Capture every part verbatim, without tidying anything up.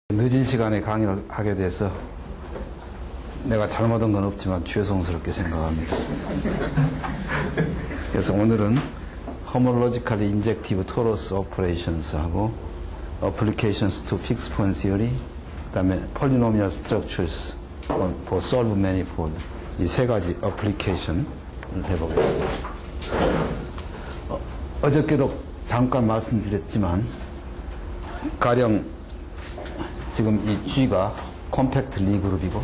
늦은 시간에 강의를 하게 돼서 내가 잘못한 건 없지만 죄송스럽게 생각합니다. 그래서 오늘은 Homologically Injective Torus Operations 하고 Applications to Fixed Point Theory, 그 다음에 Polynomial Structures for Solved Manifold, 이 세 가지 어플리케이션을 해보겠습니다. 어, 어저께도 잠깐 말씀드렸지만 가령 지금 이 G가 컴팩트 리 그룹이고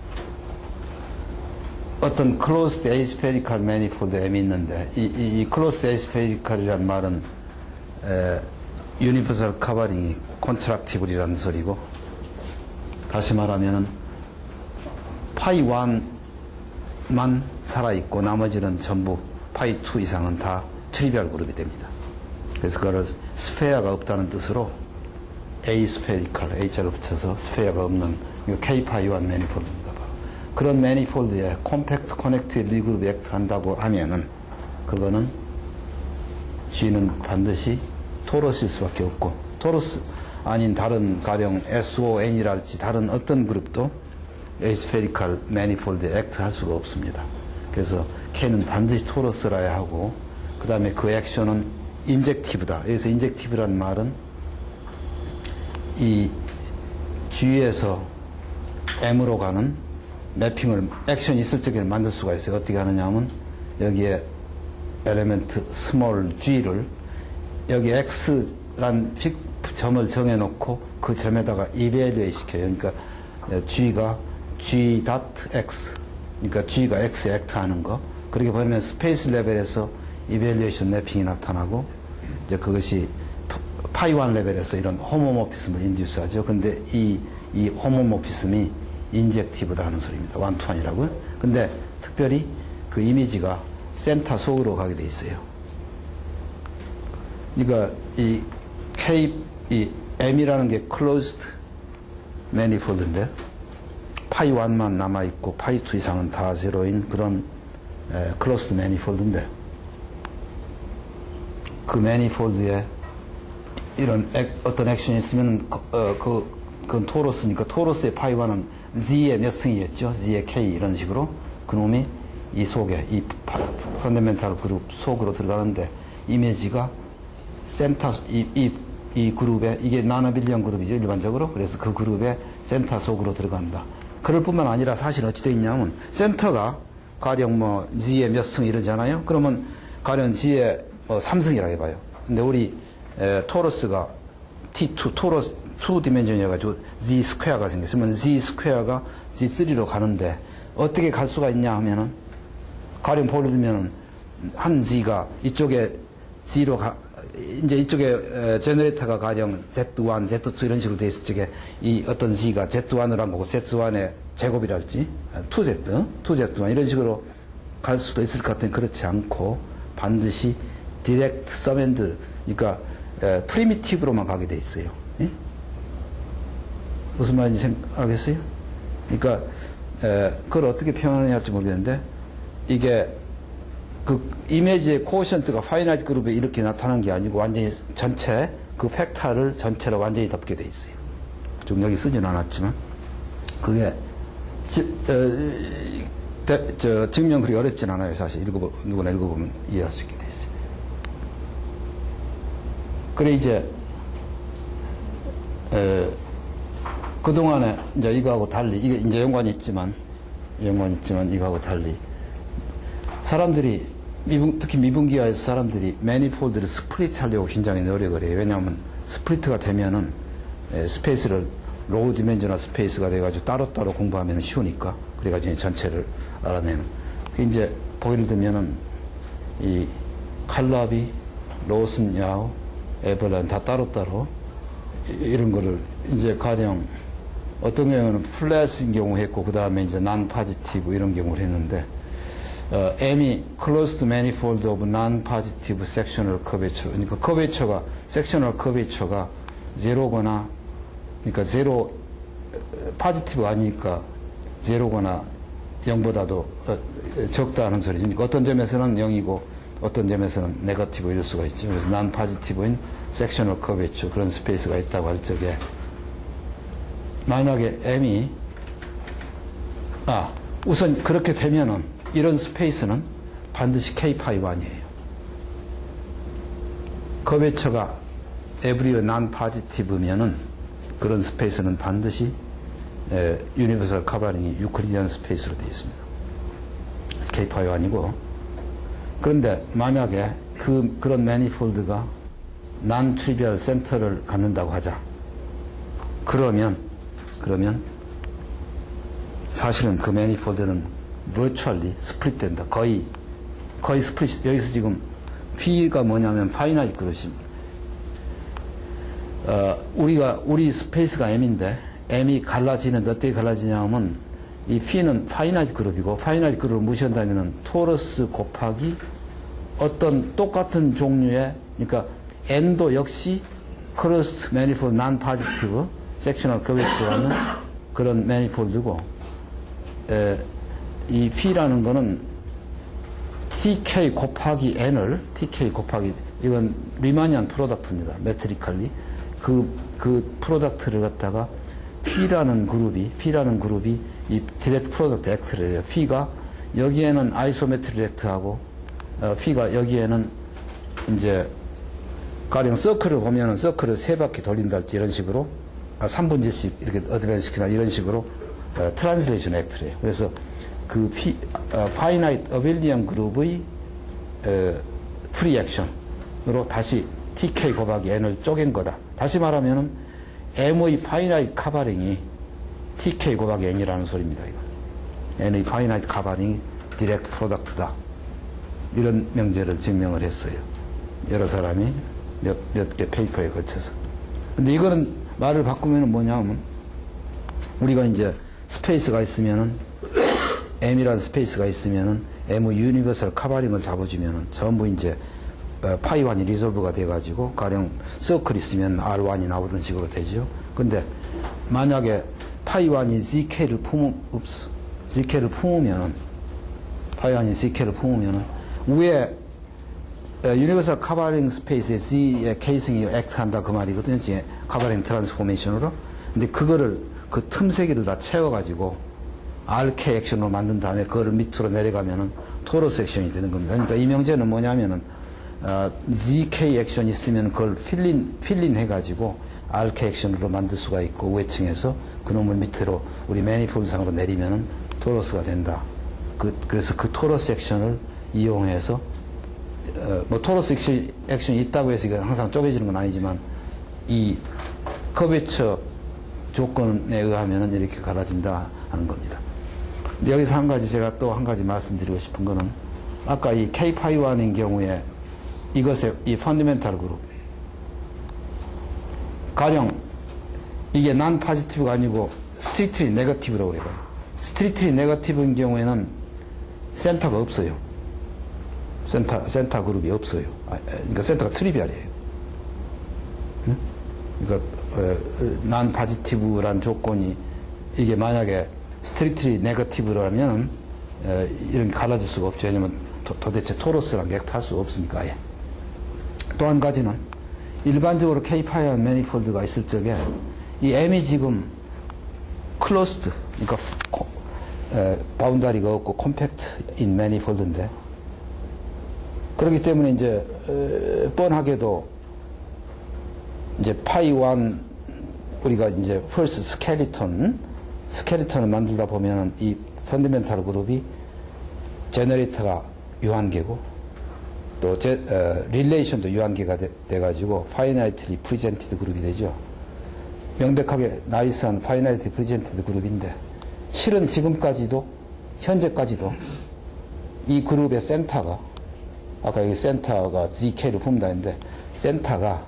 어떤 closed aspherical manifold M이 있는데 이, 이, 이 closed aspherical이란 말은 에, universal covering이 contractible이라는 소리고, 다시 말하면은 파이 일만 살아있고 나머지는 전부 파이 이 이상은 다 트리비얼 그룹이 됩니다. 그래서 그거를 스페어가 없다는 뜻으로 aspherical, H자를 붙여서 스페어가 없는 K 파이 일 매니폴드입니다. 그런 매니폴드에 컴팩트 커넥트 리 그룹이 액트 한다고 하면은 그거는 G는 반드시 토러스일 수밖에 없고, 토러스 아닌 다른 가령 에스오엔이랄지 다른 어떤 그룹도 aspherical 매니폴드에 액트 할 수가 없습니다. 그래서 K는 반드시 토러스라야 하고, 그 다음에 그 액션은 인젝티브다. 여기서 인젝티브라는 말은 이 G에서 M으로 가는 매핑을 액션이 있을 적에 만들 수가 있어요. 어떻게 하느냐 하면 여기에 엘리멘트 스몰 g를 여기 x란 점을 정해놓고 그 점에다가 이베리에이트 시켜요. 그러니까 g가 g.x, 그러니까 g가 x에 액트하는 거. 그렇게 보면 스페이스 레벨에서 이베리에이션 매핑이 나타나고, 이제 그것이 파이 일 레벨에서 이런 호모모피즘을 인듀스하죠. 근데 이, 이 호모모피즘이 인젝티브다 하는 소리입니다. 원투원이라고요. 근데 특별히 그 이미지가 센터 속으로 가게 돼 있어요. 그러니까 이 K, 이 M이라는 게 closed manifold인데 파이 일만 남아있고 파이 이 이상은 다 제로인 그런 에, closed manifold인데, 그 manifold에 이런 액, 어떤 액션이 있으면 어, 그, 그건 토로스니까 토로스의 파이 일은 Z의 몇 승이겠죠? Z의 K 이런 식으로 그놈이 이 속에 이 펀더멘탈 그룹 속으로 들어가는데 이미지가 센터 이, 이, 이 그룹에, 이게 나노빌리언 그룹이죠 일반적으로. 그래서 그 그룹의 센터 속으로 들어간다. 그럴 뿐만 아니라 사실 어찌 돼 있냐면 센터가 가령 뭐 Z의 몇 승 이러잖아요. 그러면 가령 G의 뭐 삼 승이라고 해봐요. 근데 우리 에, 토러스가 티 투 토러스 이 디멘전이어가지고 Z 스퀘어가 생겼으면 Z 스퀘어가 지 쓰리로 가는데 어떻게 갈 수가 있냐 하면은 가령 예를 들면은 한 Z가 이쪽에 Z로 가, 이제 이쪽에 에, 제너레이터가 가령 제트 일, 제트 이 이런 식으로 돼 있을 적에 이 어떤 Z가 제트 일을 한 거고 제트 일의 제곱이랄지 이 제트, 이 제트 일 이런 식으로 갈 수도 있을 것 같은, 그렇지 않고 반드시 디렉트 서멘드, 그러니까 에, 프리미티브로만 가게 돼 있어요. 예? 무슨 말인지 생각하겠어요? 그러니까 에, 그걸 어떻게 표현해야 할지 모르겠는데, 이게 그 이미지의 코어션트가 파이나이트 그룹에 이렇게 나타난 게 아니고 완전히 전체 그 팩타를 전체로 완전히 덮게 돼 있어요. 좀 여기 쓰진 않았지만 그게 지, 에, 대, 저, 증명 그리 어렵진 않아요. 사실 읽어보, 누구나 읽어보면 이해할 수 있게 돼 있어요. 그래 이제 에, 그동안에 이제 이거하고 달리, 이게 이제 연관이 있지만, 연관이 있지만 이거하고 달리 사람들이 미분, 특히 미분기화에서 사람들이 매니폴드를 스플릿 하려고 굉장히 노력을 해요. 왜냐하면 스플릿가 되면은 에, 스페이스를 로우 디멘전al 스페이스가 돼가지고 따로따로 공부하면 쉬우니까, 그래가지고 전체를 알아내는. 그 이제 보기를 들면은 이 칼라비, 로슨, 야우, 에벌란 다 따로따로 이런 거를 이제 가령 어떤 경우는 플랫인 경우 했고, 그 다음에 이제 non-positive 이런 경우를 했는데, 어, M이 closed manifold of non-positive sectional curvature, 그러니까 curvature가, sectional curvature가 제로거나, 그러니까 제로, positive 아니니까 제로거나 영보다도 어, 적다는 소리죠. 그러니까 어떤 점에서는 영이고 어떤 점에서는 네거티브 이럴 수가 있죠. 그래서 non-positive인 sectional curvature, 그런 스페이스가 있다고 할 적에 만약에 M이 아 우선 그렇게 되면은 이런 스페이스는 반드시 K 파이 원이에요. 커베처가 에브리웨어 non positive면은 그런 스페이스는 반드시 에, 유니버설 커버링이 유클리디안 스페이스로 되어 있습니다. K 파이 원이고, 그런데 만약에 그 그런 매니폴드가 non trivial 센터를 갖는다고 하자. 그러면 그러면 사실은 그 매니폴드는 virtually 스플릿 된다. 거의 거의 스플릿. 여기서 지금 P가 뭐냐면 파이나이트 그룹입니다. 어, 우리가 우리 스페이스가 M인데 M이 갈라지는데 어떻게 갈라지냐면 이 P는 파이나이트 그룹이고, 파이나이트 그룹을 무시한다면은 토러스 곱하기 어떤 똑같은 종류의, 그러니까 N도 역시 크로스 매니폴드 non positive 섹셔널 커베처로 하는 그런 매니폴드고, 에, 이 P라는 거는 티케이 곱하기 N을 티케이 곱하기, 이건 리마니안 프로덕트입니다. 메트리컬리 그, 그 프로덕트를 갖다가 P라는 그룹이 P라는 그룹이 이 디렉트 프로덕트 액트를 해요. P가 여기에는 아이소메트리 액트하고 어, P가 여기에는 이제 가령 서클을 보면은 서클을 세 바퀴 돌린달지 이런 식으로 아, 삼 분제씩 이렇게 어드밴스 시키나 이런 식으로 어, 트랜슬레이션 액트를 해요. 그래서 그 P, 어, 파이나이트 어빌리언 그룹의 어, 프리 액션으로 다시 티케이 곱하기 N을 쪼갠 거다. 다시 말하면은 M의 파이나이트 카바링이 티케이 곱하기 N이라는 소리입니다. 이거. N의 파이나이트 카바링이 디렉트 프로덕트다. 이런 명제를 증명을 했어요. 여러 사람이 몇, 몇 개 페이퍼에 걸쳐서. 근데 이거는 말을 바꾸면 뭐냐면, 우리가 이제 스페이스가 있으면은, M이라는 스페이스가 있으면은, M의 유니버설 카바링을 잡아주면은, 전부 이제, 어, 파이 원이 리졸브가 돼가지고, 가령 서클 있으면 알 원이 나오던 식으로 되죠. 근데, 만약에 파이 원이 지케이를 품으, 읍스, 지케이를 품으면은, 파이 원이 지케이를 품으면은, 위에 유니버설 커버링 스페이스에 Z의 케이싱이 액트한다 그 말이거든요. 커버링 트랜스포메이션으로. 근데 그거를 그 틈새기를 다 채워가지고 알케이 액션으로 만든 다음에 그거를 밑으로 내려가면은 토러스 액션이 되는 겁니다. 그러니까 이 명제는 뭐냐면은 어, 지케이 액션이 있으면 그걸 필린 필린 해가지고 알케이 액션으로 만들 수가 있고, 우회층에서 그놈을 밑으로 우리 매니폴드 상으로 내리면은 토러스가 된다. 그, 그래서 그 토러스 액션을 이용해서 어, 뭐 토러스 액션, 액션이 있다고 해서 이거 항상 쪼개지는 건 아니지만 이 커베처 조건에 의하면은 이렇게 갈라진다 하는 겁니다. 근데 여기서 한 가지 제가 또 한 가지 말씀드리고 싶은 거는, 아까 이 K 파이 원인 경우에 이것의 이 펀더멘탈 그룹, 가령 이게 난 포지티브가 아니고 스트릭트리 네거티브라고 그래요. 스트릭트리 네거티브인 경우에는 센터가 없어요. 센터, 센터 그룹이 없어요. 아, 그러니까 센터가 트리비얼이에요. 응? 그러니까, 어, 난 포지티브란 조건이, 이게 만약에 스트릭트리 네거티브라면, 어, 이런 게 갈라질 수가 없죠. 왜냐면 도, 도대체 토러스랑 객트할 수 없으니까, 아예. 또 한 가지는, 일반적으로 K 파이 원 매니폴드가 있을 적에, 이 M이 지금 클로스드, 그러니까, 코, 에, 바운다리가 없고 컴팩트 인 매니폴드인데, 그렇기 때문에 이제 에, 뻔하게도 이제 파이 원 우리가 이제 first 스켈리톤 스켈리톤을 만들다 보면은 이 펀더멘탈 그룹이 제너레이터가 유한계고 또 제, 어, 릴레이션도 유한계가 돼, 돼가지고 파이나이트리 프리젠티드 그룹이 되죠. 명백하게 나이스한 파이나이트리 프리젠티드 그룹인데, 실은 지금까지도 현재까지도 이 그룹의 센터가, 아까 여기 센터가 지케이를 품다 했는데, 센터가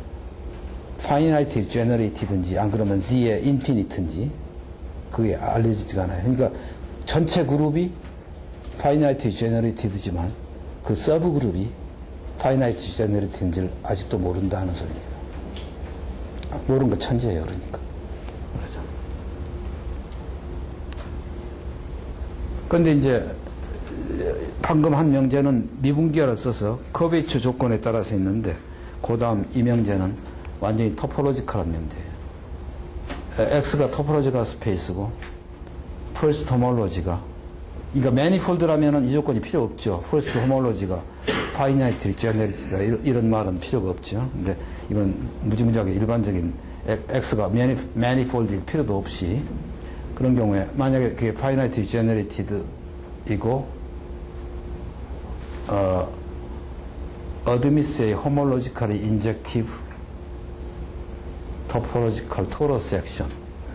파이나이트 제너레이티든지 안 그러면 Z의 인피니트인지 그게 알려지지가 않아요. 그러니까 전체 그룹이 파이나이트 제너레이티드지만 그 서브 그룹이 파이나이트 제너레이티드인지를 아직도 모른다는 소리입니다. 모르는 거 천재예요. 그러니까. 그렇죠. 그런데 이제 방금 한 명제는 미분기화를 써서 커베이처 조건에 따라서 있는데, 그 다음 이 명제는 완전히 토폴로지컬한 명제예요. X가 토포로지컬 스페이스고 first homology가 그러니까 매니폴드라면은 이 조건이 필요 없죠. first homology가 finitely generated다 이런, 이런 말은 필요가 없죠. 근데 이건 무지무지하게 일반적인 X가 manifold일 필요도 없이 그런 경우에 만약에 그게 finitely generated이고 어, admits a homologically injective topological torus action.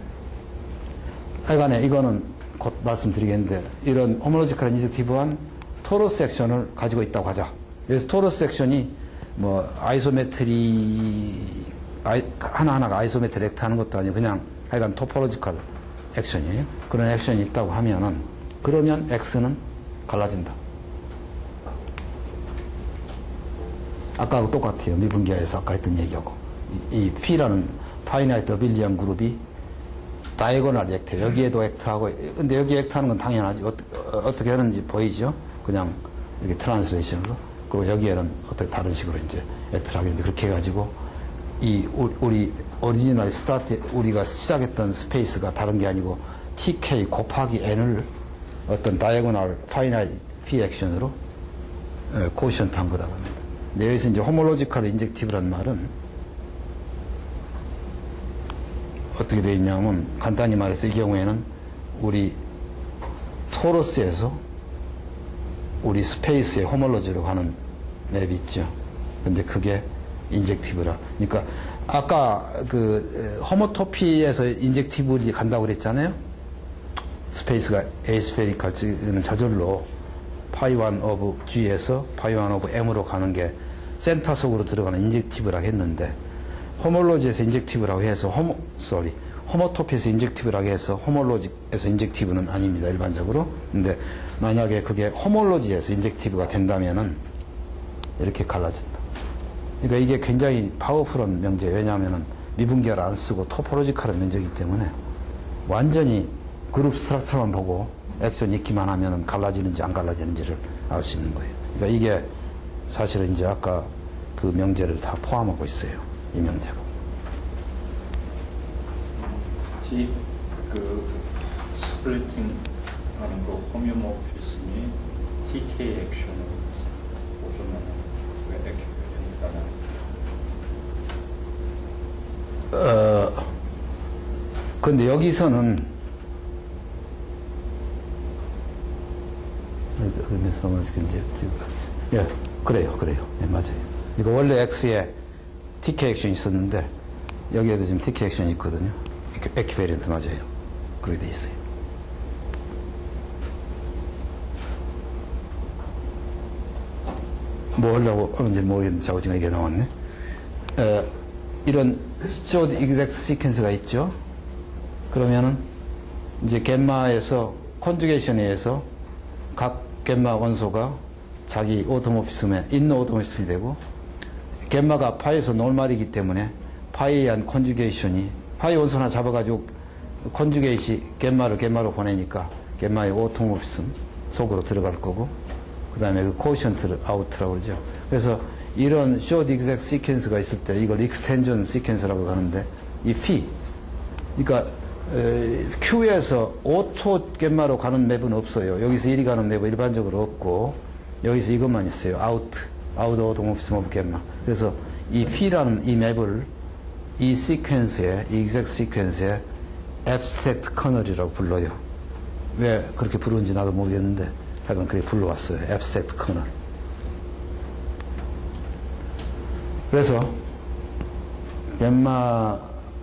하여간에 이거는 곧 말씀드리겠는데 이런 homological injective한 토러스 액션을 가지고 있다고 하자. 그래서 토러스 액션이 뭐 아이소메트리 아이, 하나하나가 아이소메트리 액트 하는 것도 아니고 그냥 하여간 토포로지컬 액션이에요. 그런 액션이 있다고 하면은 그러면 X는 갈라진다. 아까하고 똑같아요. 미분기하에서 아까 했던 얘기하고 이, 이 P라는 파이나이트 어빌리언 그룹이 다이고널 액트 여기에도 액트하고 근데 여기 액트하는 건 당연하지. 어, 어떻게 하는지 보이죠? 그냥 이렇게 트랜스레이션으로 그리고 여기에는 어떻게 다른 식으로 이제 액트를 하겠는데 그렇게 해가지고 이 우리 오리지널 스타트 우리가 시작했던 스페이스가 다른 게 아니고 티케이 곱하기 n을 어떤 다이고널 파이나이트 P 액션으로 코션트 한 거다 합니다. 근데 여기서 이제 호몰로지컬 인젝티브란 말은 어떻게 되어 있냐면 간단히 말해서 이 경우에는 우리 토러스에서 우리 스페이스의 호몰로지로 가는 맵이 있죠. 근데 그게 인젝티브라. 그러니까 아까 그 호모토피에서 인젝티브를 간다고 그랬잖아요. 스페이스가 에이스페리컬 저절로 파이 원 오브 G에서 파이 원 오브 M으로 가는 게 센터 속으로 들어가는 인젝티브라고 했는데 호몰로지에서 인젝티브라고 해서 호모, 쏘리, 호모토피에서 인젝티브라고 해서 호몰로지에서 인젝티브는 아닙니다. 일반적으로. 근데 만약에 그게 호몰로지에서 인젝티브가 된다면은 이렇게 갈라진다. 그러니까 이게 굉장히 파워풀한 명제예요. 왜냐하면은 미분기를 안 쓰고 토포로지컬한 명제이기 때문에 완전히 그룹 스트럭처만 보고 액션이 있기만 하면은 갈라지는지 안 갈라지는지를 알 수 있는 거예요. 그러니까 이게 사실은 이제 아까 그 명제를 다 포함하고 있어요. 이 명제가. 같이 그 스플리팅 하는 거 호미오모피즘이 티케이 액션을 보시면 왜 이렇게 되나요? 어, 근데 여기서는 예, 그래요, 그래요. 예, 맞아요. 이거 원래 X에 티케이 액션이 있었는데 여기에도 지금 티케이 액션이 있거든요. 에퀴베리언트 맞아요. 그렇게 돼 있어요. 뭐 하려고 하는지 모르겠는데 자꾸 지금 이게 나왔네. 에, 이런 short exact sequence가 있죠. 그러면은 이제 겜마에서 컨주게이션에 의해서 각 겜마 원소가 자기 오토모피즘에 인너 오토모피즘이 되고 겜마가 파이에서 노멀이기 때문에 파이에 의한 컨주게이션이 파이 원소 하나 잡아가지고 컨주게이시 겜마를 겜마로 보내니까 겜마의 오토모피즘 속으로 들어갈 거고 그 다음에 그 코션트를 아웃이라고 그러죠. 그래서 이런 short exact sequence가 있을 때 이걸 extension sequence라고 하는데 이 P 그러니까 에, Q에서 오토 겜마로 가는 맵은 없어요. 여기서 이리 가는 맵은 일반적으로 없고 여기서 이것만 있어요. out out 오토모피즘 오브 겜마. 그래서 이 P라는 이 맵을 이 시퀀스의 이 exact 시퀀스의 abstract kernel이라고 불러요. 왜 그렇게 부르는지 나도 모르겠는데 하여간 그렇게 불러왔어요. abstract kernel. 그래서 겜마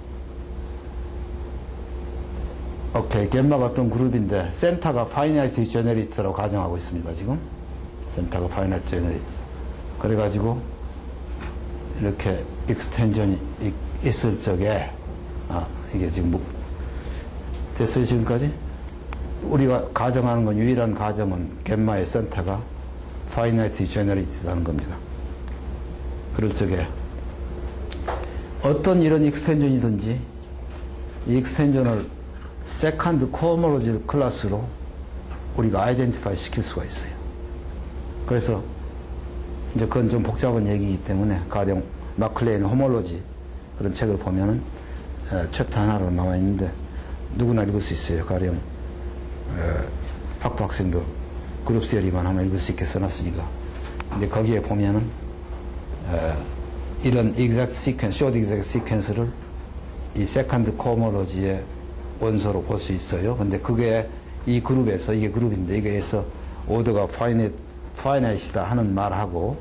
오케이 겜마가 어떤 그룹인데 센터가 finite generated라고 가정하고 있습니다. 지금 센터가 finite generated. 그래가지고 이렇게 익스텐션이 있을 적에 아 이게 지금 뭐 됐어요 지금까지? 우리가 가정하는 건 유일한 가정은 겜마의 센터가 finite generated라는 겁니다. 그럴 적에 어떤 이런 익스텐션이든지 이 익스텐션을 세컨드 코호몰로지 클래스로 우리가 아이덴티파이 시킬 수가 있어요. 그래서 이제 그건 좀 복잡한 얘기이기 때문에 가령 마클레인 호몰로지 그런 책을 보면은 챕터 하나로 나와 있는데 누구나 읽을 수 있어요. 가령 에, 학부 학생도 그룹 시어리만 하면 읽을 수 있게 써놨으니까. 근데 거기에 보면은 에, 이런 exact sequence, short exact sequence를 이 second cohomology의 원소로 볼 수 있어요. 근데 그게 이 그룹에서, 이게 그룹인데 이게에서 오더가 finite, finite이다 하는 말하고,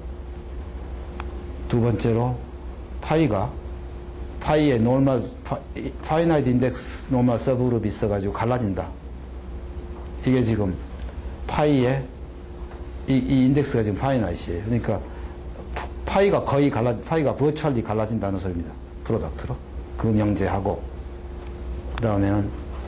두 번째로 파이가 파이의 normal, finite index normal sub그룹이 있어가지고 갈라진다. 이게 지금 파이의 이, 이 인덱스가 지금 finite이에요. 그러니까 파이가 거의 갈라, 파이가 virtually 갈라진다는 소리입니다. 프로덕트로. 그 명제하고, 그 다음에는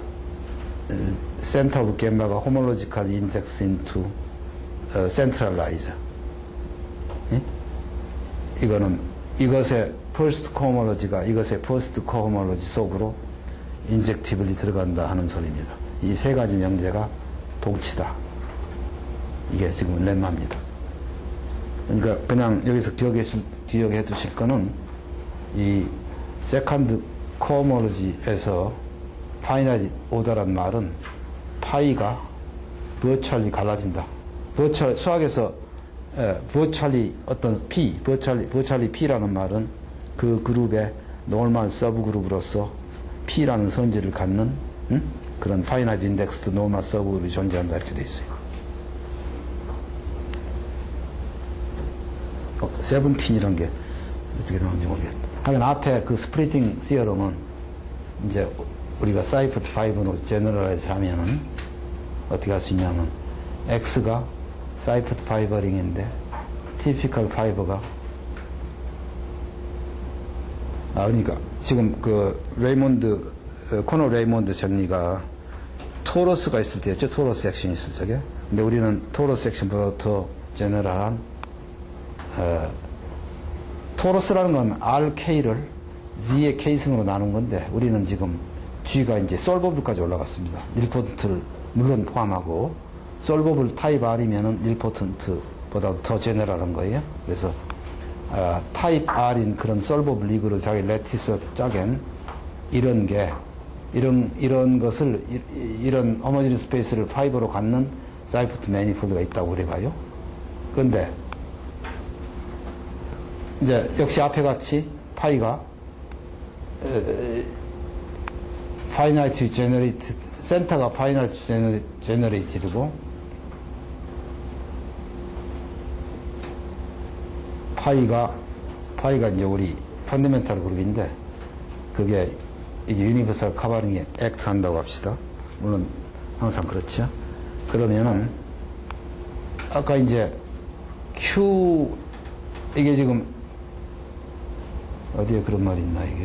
center of gamma가 homologically injects into uh, centralizer. 예? 이거는 이것의 first cohomology가 이것의 first cohomology 속으로 injectively 들어간다 하는 소리입니다. 이 세 가지 명제가 동치다. 이게 지금 렘마입니다. 그러니까 그냥 여기서 기억해, 기억해 두실 거는 이 second cohomology에서 finite order란 말은 파이가 virtually 갈라진다. virtual, 수학에서 에, virtually 어떤 P, virtually, virtually P라는 말은 그 그룹의 normal sub그룹으로서 P라는 성질을 갖는 음? 그런 finite indexed normal sub그룹이 존재한다 이렇게 돼 있어요. 어, 세븐틴이란 게 어떻게 나오는지 모르겠다. 하여간 앞에 그 스프리팅 시어럼은 이제 우리가 사이퍼트 파이브로 제너럴라이즈 하면은 어떻게 할 수 있냐면 X가 사이퍼트 파이버링인데 티피컬 파이버가 아 그러니까 지금 그 레이몬드 코너 레이몬드 정리가 토러스가 있을 때였죠. 토러스 액션이 있을 적에. 근데 우리는 토러스 액션보다 더 제너럴한 어, 토러스라는 건 알케이를 Z의 K승으로 나눈 건데 우리는 지금 G가 이제 솔버블까지 올라갔습니다. 닐포턴트를 물론 포함하고 솔버블 타입 R이면은 닐포턴트보다 더 제너럴한 거예요. 그래서 어, 타입 R인 그런 솔버블 리그를 자기 레티스 짜겐 이런 게 이런 이런 것을 이, 이런 호모지니스 스페이스를 파이버로 갖는 사이퍼트 매니폴드가 있다고 그래 봐요. 그런데 이제 역시 앞에 같이 파이가 파이나이트 제너레이트 센터가 파이나이트 제너레이트고 파이가 파이가 이제 우리 펀더멘탈 그룹인데 그게 이게 유니버설 커버링에 액트 한다고 합시다. 물론 항상 그렇죠. 그러면은 아까 이제 Q 이게 지금 어디에 그런 말이 있나 이게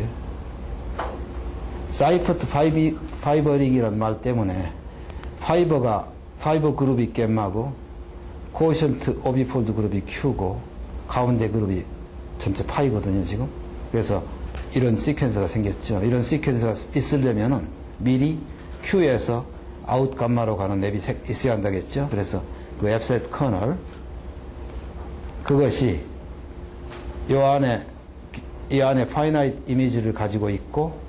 사이퍼트 파이비, 파이버링이라는 말 때문에 파이버가 파이버 그룹이 겜마고 코어션트 오비폴드 그룹이 Q고 가운데 그룹이 전체 파이거든요 지금. 그래서 이런 시퀀스가 생겼죠. 이런 시퀀스가 있으려면은 미리 Q에서 아웃 감마로 가는 맵이 있어야 한다겠죠. 그래서 그 앱셋 커널 그것이 이 안에 이 안에 파이나이트 이미지를 가지고 있고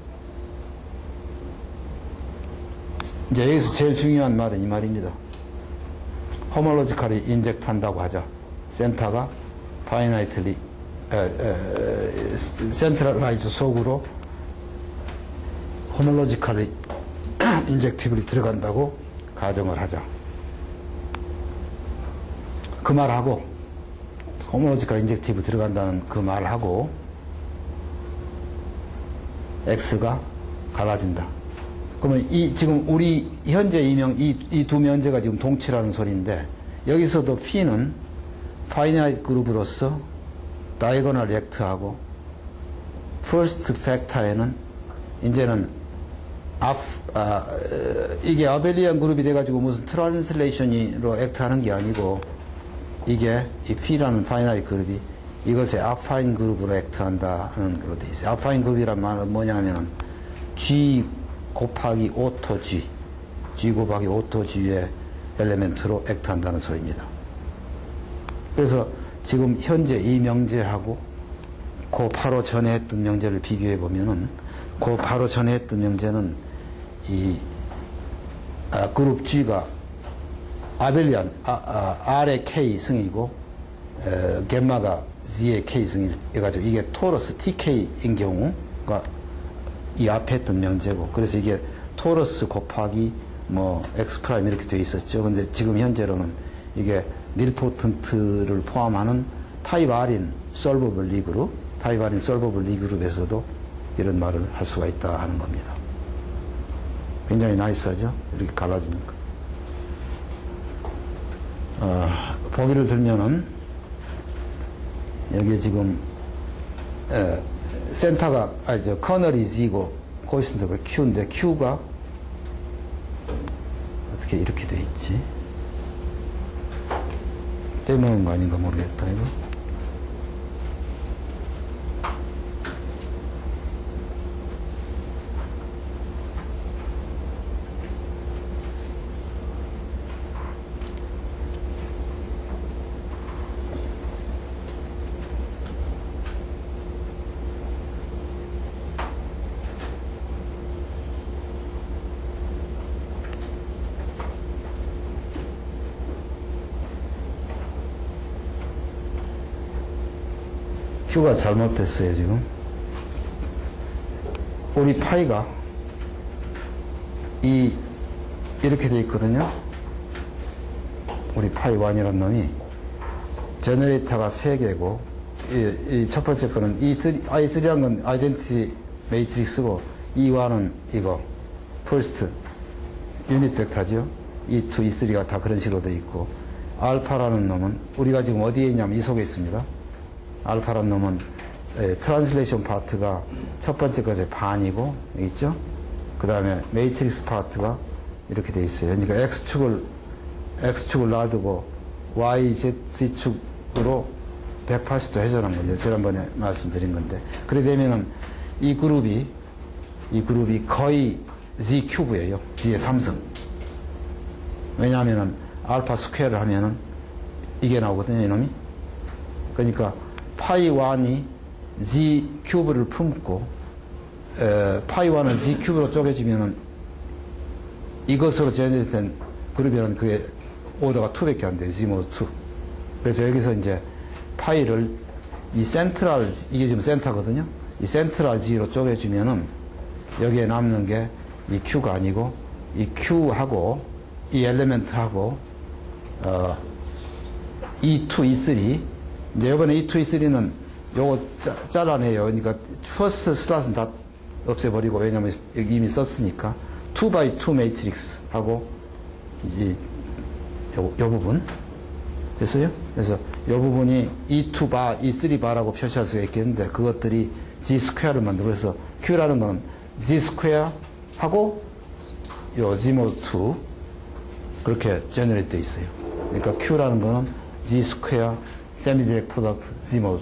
이제 여기서 제일 중요한 말은 이 말입니다. 호몰로지컬이 인젝트 한다고 하자. 센터가 파이나이트리 센트럴라이즈 속으로 호몰로지컬이 인젝티블이 들어간다고 가정을 하자. 그 말하고 호몰로지컬 인젝티브 들어간다는 그 말하고 X가 갈라진다. 그러면 이 지금 우리 현재 이명 이 이 두 면제가 지금 동치라는 소리인데 여기서도 P는 파이나이트 그룹으로서 다이고널 액트하고 퍼스트 팩터에는 이제는 앞, 아, 이게 아벨리안 그룹이 돼가지고 무슨 트랜슬레이션으로 액트하는 게 아니고 이게 이 P라는 파이나이트 그룹이 이것의 아파인 그룹으로 액트한다는 걸로 돼 있어요. 아파인 그룹이란 말은 뭐냐면은 G 곱하기 오토 G, G 곱하기 오토 G의 엘리멘트로 액트한다는 소리입니다. 그래서 지금 현재 이 명제하고 그 바로 전에 했던 명제를 비교해 보면은 그 바로 전에 했던 명제는 이 아, 그룹 G가 아벨리안 아, 아, R의 K 승이고 에, 겜마가 Z의 K 승이 해가지고 이게 토러스 티케이인 경우가 이 앞에 했던 명제고, 그래서 이게 토러스 곱하기 뭐 X 프라임 이렇게 되어 있었죠. 근데 지금 현재로는 이게 닐포턴트를 포함하는 타입 R인 솔버블 리그룹, 타입 R인 솔버블 리그룹에서도 이런 말을 할 수가 있다 하는 겁니다. 굉장히 나이스하죠? 이렇게 갈라지니까. 어, 보기를 들면은 여기에 지금 에, 센터가 아니 저 커널이 Z고 코에피션트가 Q인데 Q가 어떻게 이렇게 돼 있지? 빼먹은 거 아닌가 모르겠다 이거. Q가 잘못됐어요, 지금. 우리 파이가 이, 이렇게 돼 있거든요. 우리 파이 일이라는 놈이 제너레이터가 세 개고, 이, 이 첫 번째 거는 이 쓰리, 아이 쓰리라는 건 아이덴티티 매트릭스고, 이 일은 이거, 퍼스트, 유닛 벡터죠. 이 투, 이 쓰리가 다 그런 식으로 돼 있고, 알파라는 놈은 우리가 지금 어디에 있냐면 이 속에 있습니다. 알파라는 놈은 에, 트랜슬레이션 파트가 첫 번째 것의 반이고, 있죠? 그 다음에 매트릭스 파트가 이렇게 돼 있어요. 그러니까 X축을, X축을 놔두고 Y, Z축으로 백팔십 도 회전한 건데, 지난번에 말씀드린 건데, 그래 되면은 이 그룹이, 이 그룹이 거의 Z 큐브예요. Z의 삼 승. 왜냐하면은 알파 스퀘어를 하면은 이게 나오거든요, 이놈이. 그러니까 파이 일이 Z 큐브를 품고, 에, 파이 일은 Z 큐브로 쪼개지면은 이것으로 제너레이트된 그룹이라는 그게 오더가 이밖에 안 돼요. Z 모드 이. 그래서 여기서 이제 파이를 이 센트럴, 이게 지금 센터거든요. 이 센트럴 Z로 쪼개주면은 여기에 남는 게 이 Q가 아니고 이 Q하고 이 엘리멘트하고 어, 이 투, 이 쓰리. 이제 이번에 이 투, 이 쓰리는 요거 짜, 잘라내요. 그러니까 퍼스트 슬롯은 다 없애버리고, 왜냐면 이미 썼으니까 투 바이 투 매트릭스하고 이제 요, 요 부분 됐어요? 그래서 요 부분이 이 투 바, 이 쓰리 바라고 표시할 수가 있겠는데, 그것들이 G 스퀘어를 만들고, 그래서 Q라는 거는 Z 스퀘어 하고 요 Z 모드 이 그렇게 제너레이트 돼 있어요. 그러니까 Q라는 거는 Z 스퀘어 세미 디렉트 프로덕트 Z 모드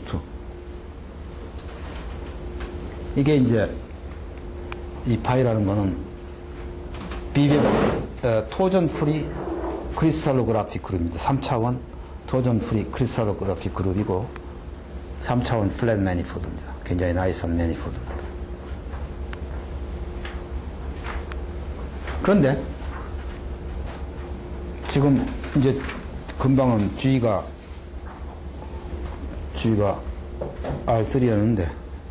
이. 이게 이제 이 파이라는 거는 비비 어, 토전 프리 크리스탈로그래픽 그룹입니다. 삼 차원 토전 프리 크리스탈로그래픽 그룹이고, 삼 차원 플랫 매니폴드입니다. 굉장히 나이스한 매니폴드입니다. 그런데 지금 이제 금방은 G가 G가 알 쓰리였는데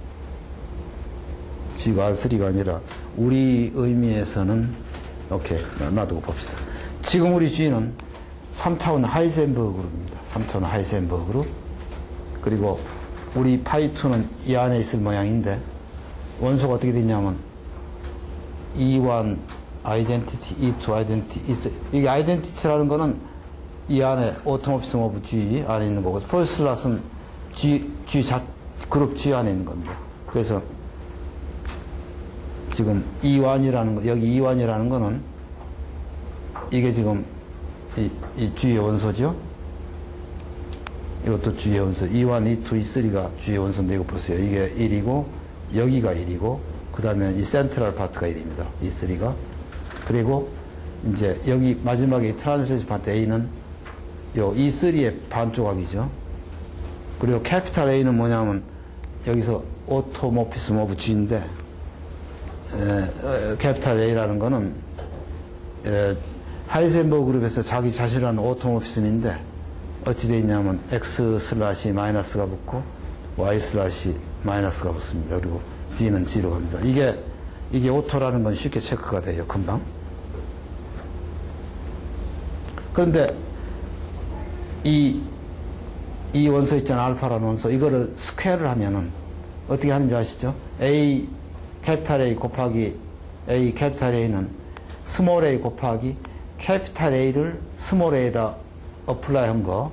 G가 알 쓰리가 아니라 우리 의미에서는 오케이 놔두고 봅시다. 지금 우리 G는 삼 차원 하이센버그 그룹입니다. 삼 차원 하이센버그 그룹. 그리고 우리 파이 이는 이 안에 있을 모양인데, 원소가 어떻게 되냐면 이 일 아이덴티티, 이 투 아이덴티티, 이게 아이덴티티라는 거는 이 안에 오토모피즘 오브 G 안에 있는 거고, 퍼스트 클래스는 G, G 자, 그룹 G 안에 있는 겁니다. 그래서 지금 이 일이라는 거, 여기 이 일이라는 거는 이게 지금 이, 이 G의 원소죠. 이것도 G의 원소. 이 일, 이 투, 이 쓰리가 G의 원소인데, 이거 보세요. 이게 일이고, 여기가 일이고, 그 다음에 이 센트럴 파트가 일입니다. 이 쓰리가. 그리고 이제 여기 마지막에 이 트랜스레이션 파트 A는 요 이 쓰리의 반 조각이죠. 그리고 캐피탈 A는 뭐냐면 여기서 오토모피즘 오브 G인데, 에, 캐피탈 A라는 거는 에, 하이센버그 그룹에서 자기 자신이라는 오토모피즘인데 어찌 되어 있냐면 X 슬래시 마이너스가 붙고 Y 슬래시 마이너스가 붙습니다. 그리고 Z는 G로 갑니다. 이게 이게 오토라는 건 쉽게 체크가 돼요. 금방. 그런데 이, 이 원소 있잖아요. 알파라는 원소. 이거를 스퀘어를 하면은 어떻게 하는지 아시죠? A 캐피탈 A 곱하기 A 캐피탈 A는 스몰 a 곱하기 캐피탈 A를 스몰 a에다 어플라이 한 거,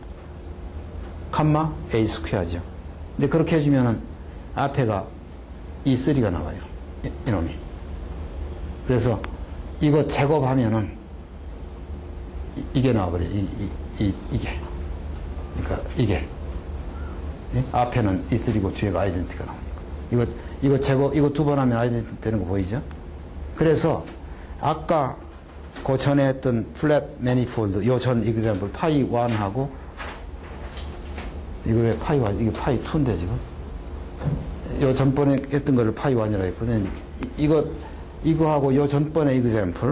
컴마 A 스퀘어죠. 근데 그렇게 해주면은 앞에가 이 쓰리가 나와요. 이, 이놈이. 그래서 이거 제곱하면은 이, 이게 나와버려요. 이, 이, 이, 이게. 그러니까 이게. 예? 앞에는 이 쓰리고 뒤에가 아이덴티가 나오니까. 이거, 이거 제곱, 이거 두 번 하면 아이덴티 되는 거 보이죠? 그래서 아까 그 전에 했던 플랫 매니폴드, 요 전 이그젬플 파이 일하고 이거 왜 파이 일, 이게 파이 이인데 지금? 요 전번에 했던 거를 파이 일이라고 했거든요. 이거, 이거하고 요 전번에 이그젬플,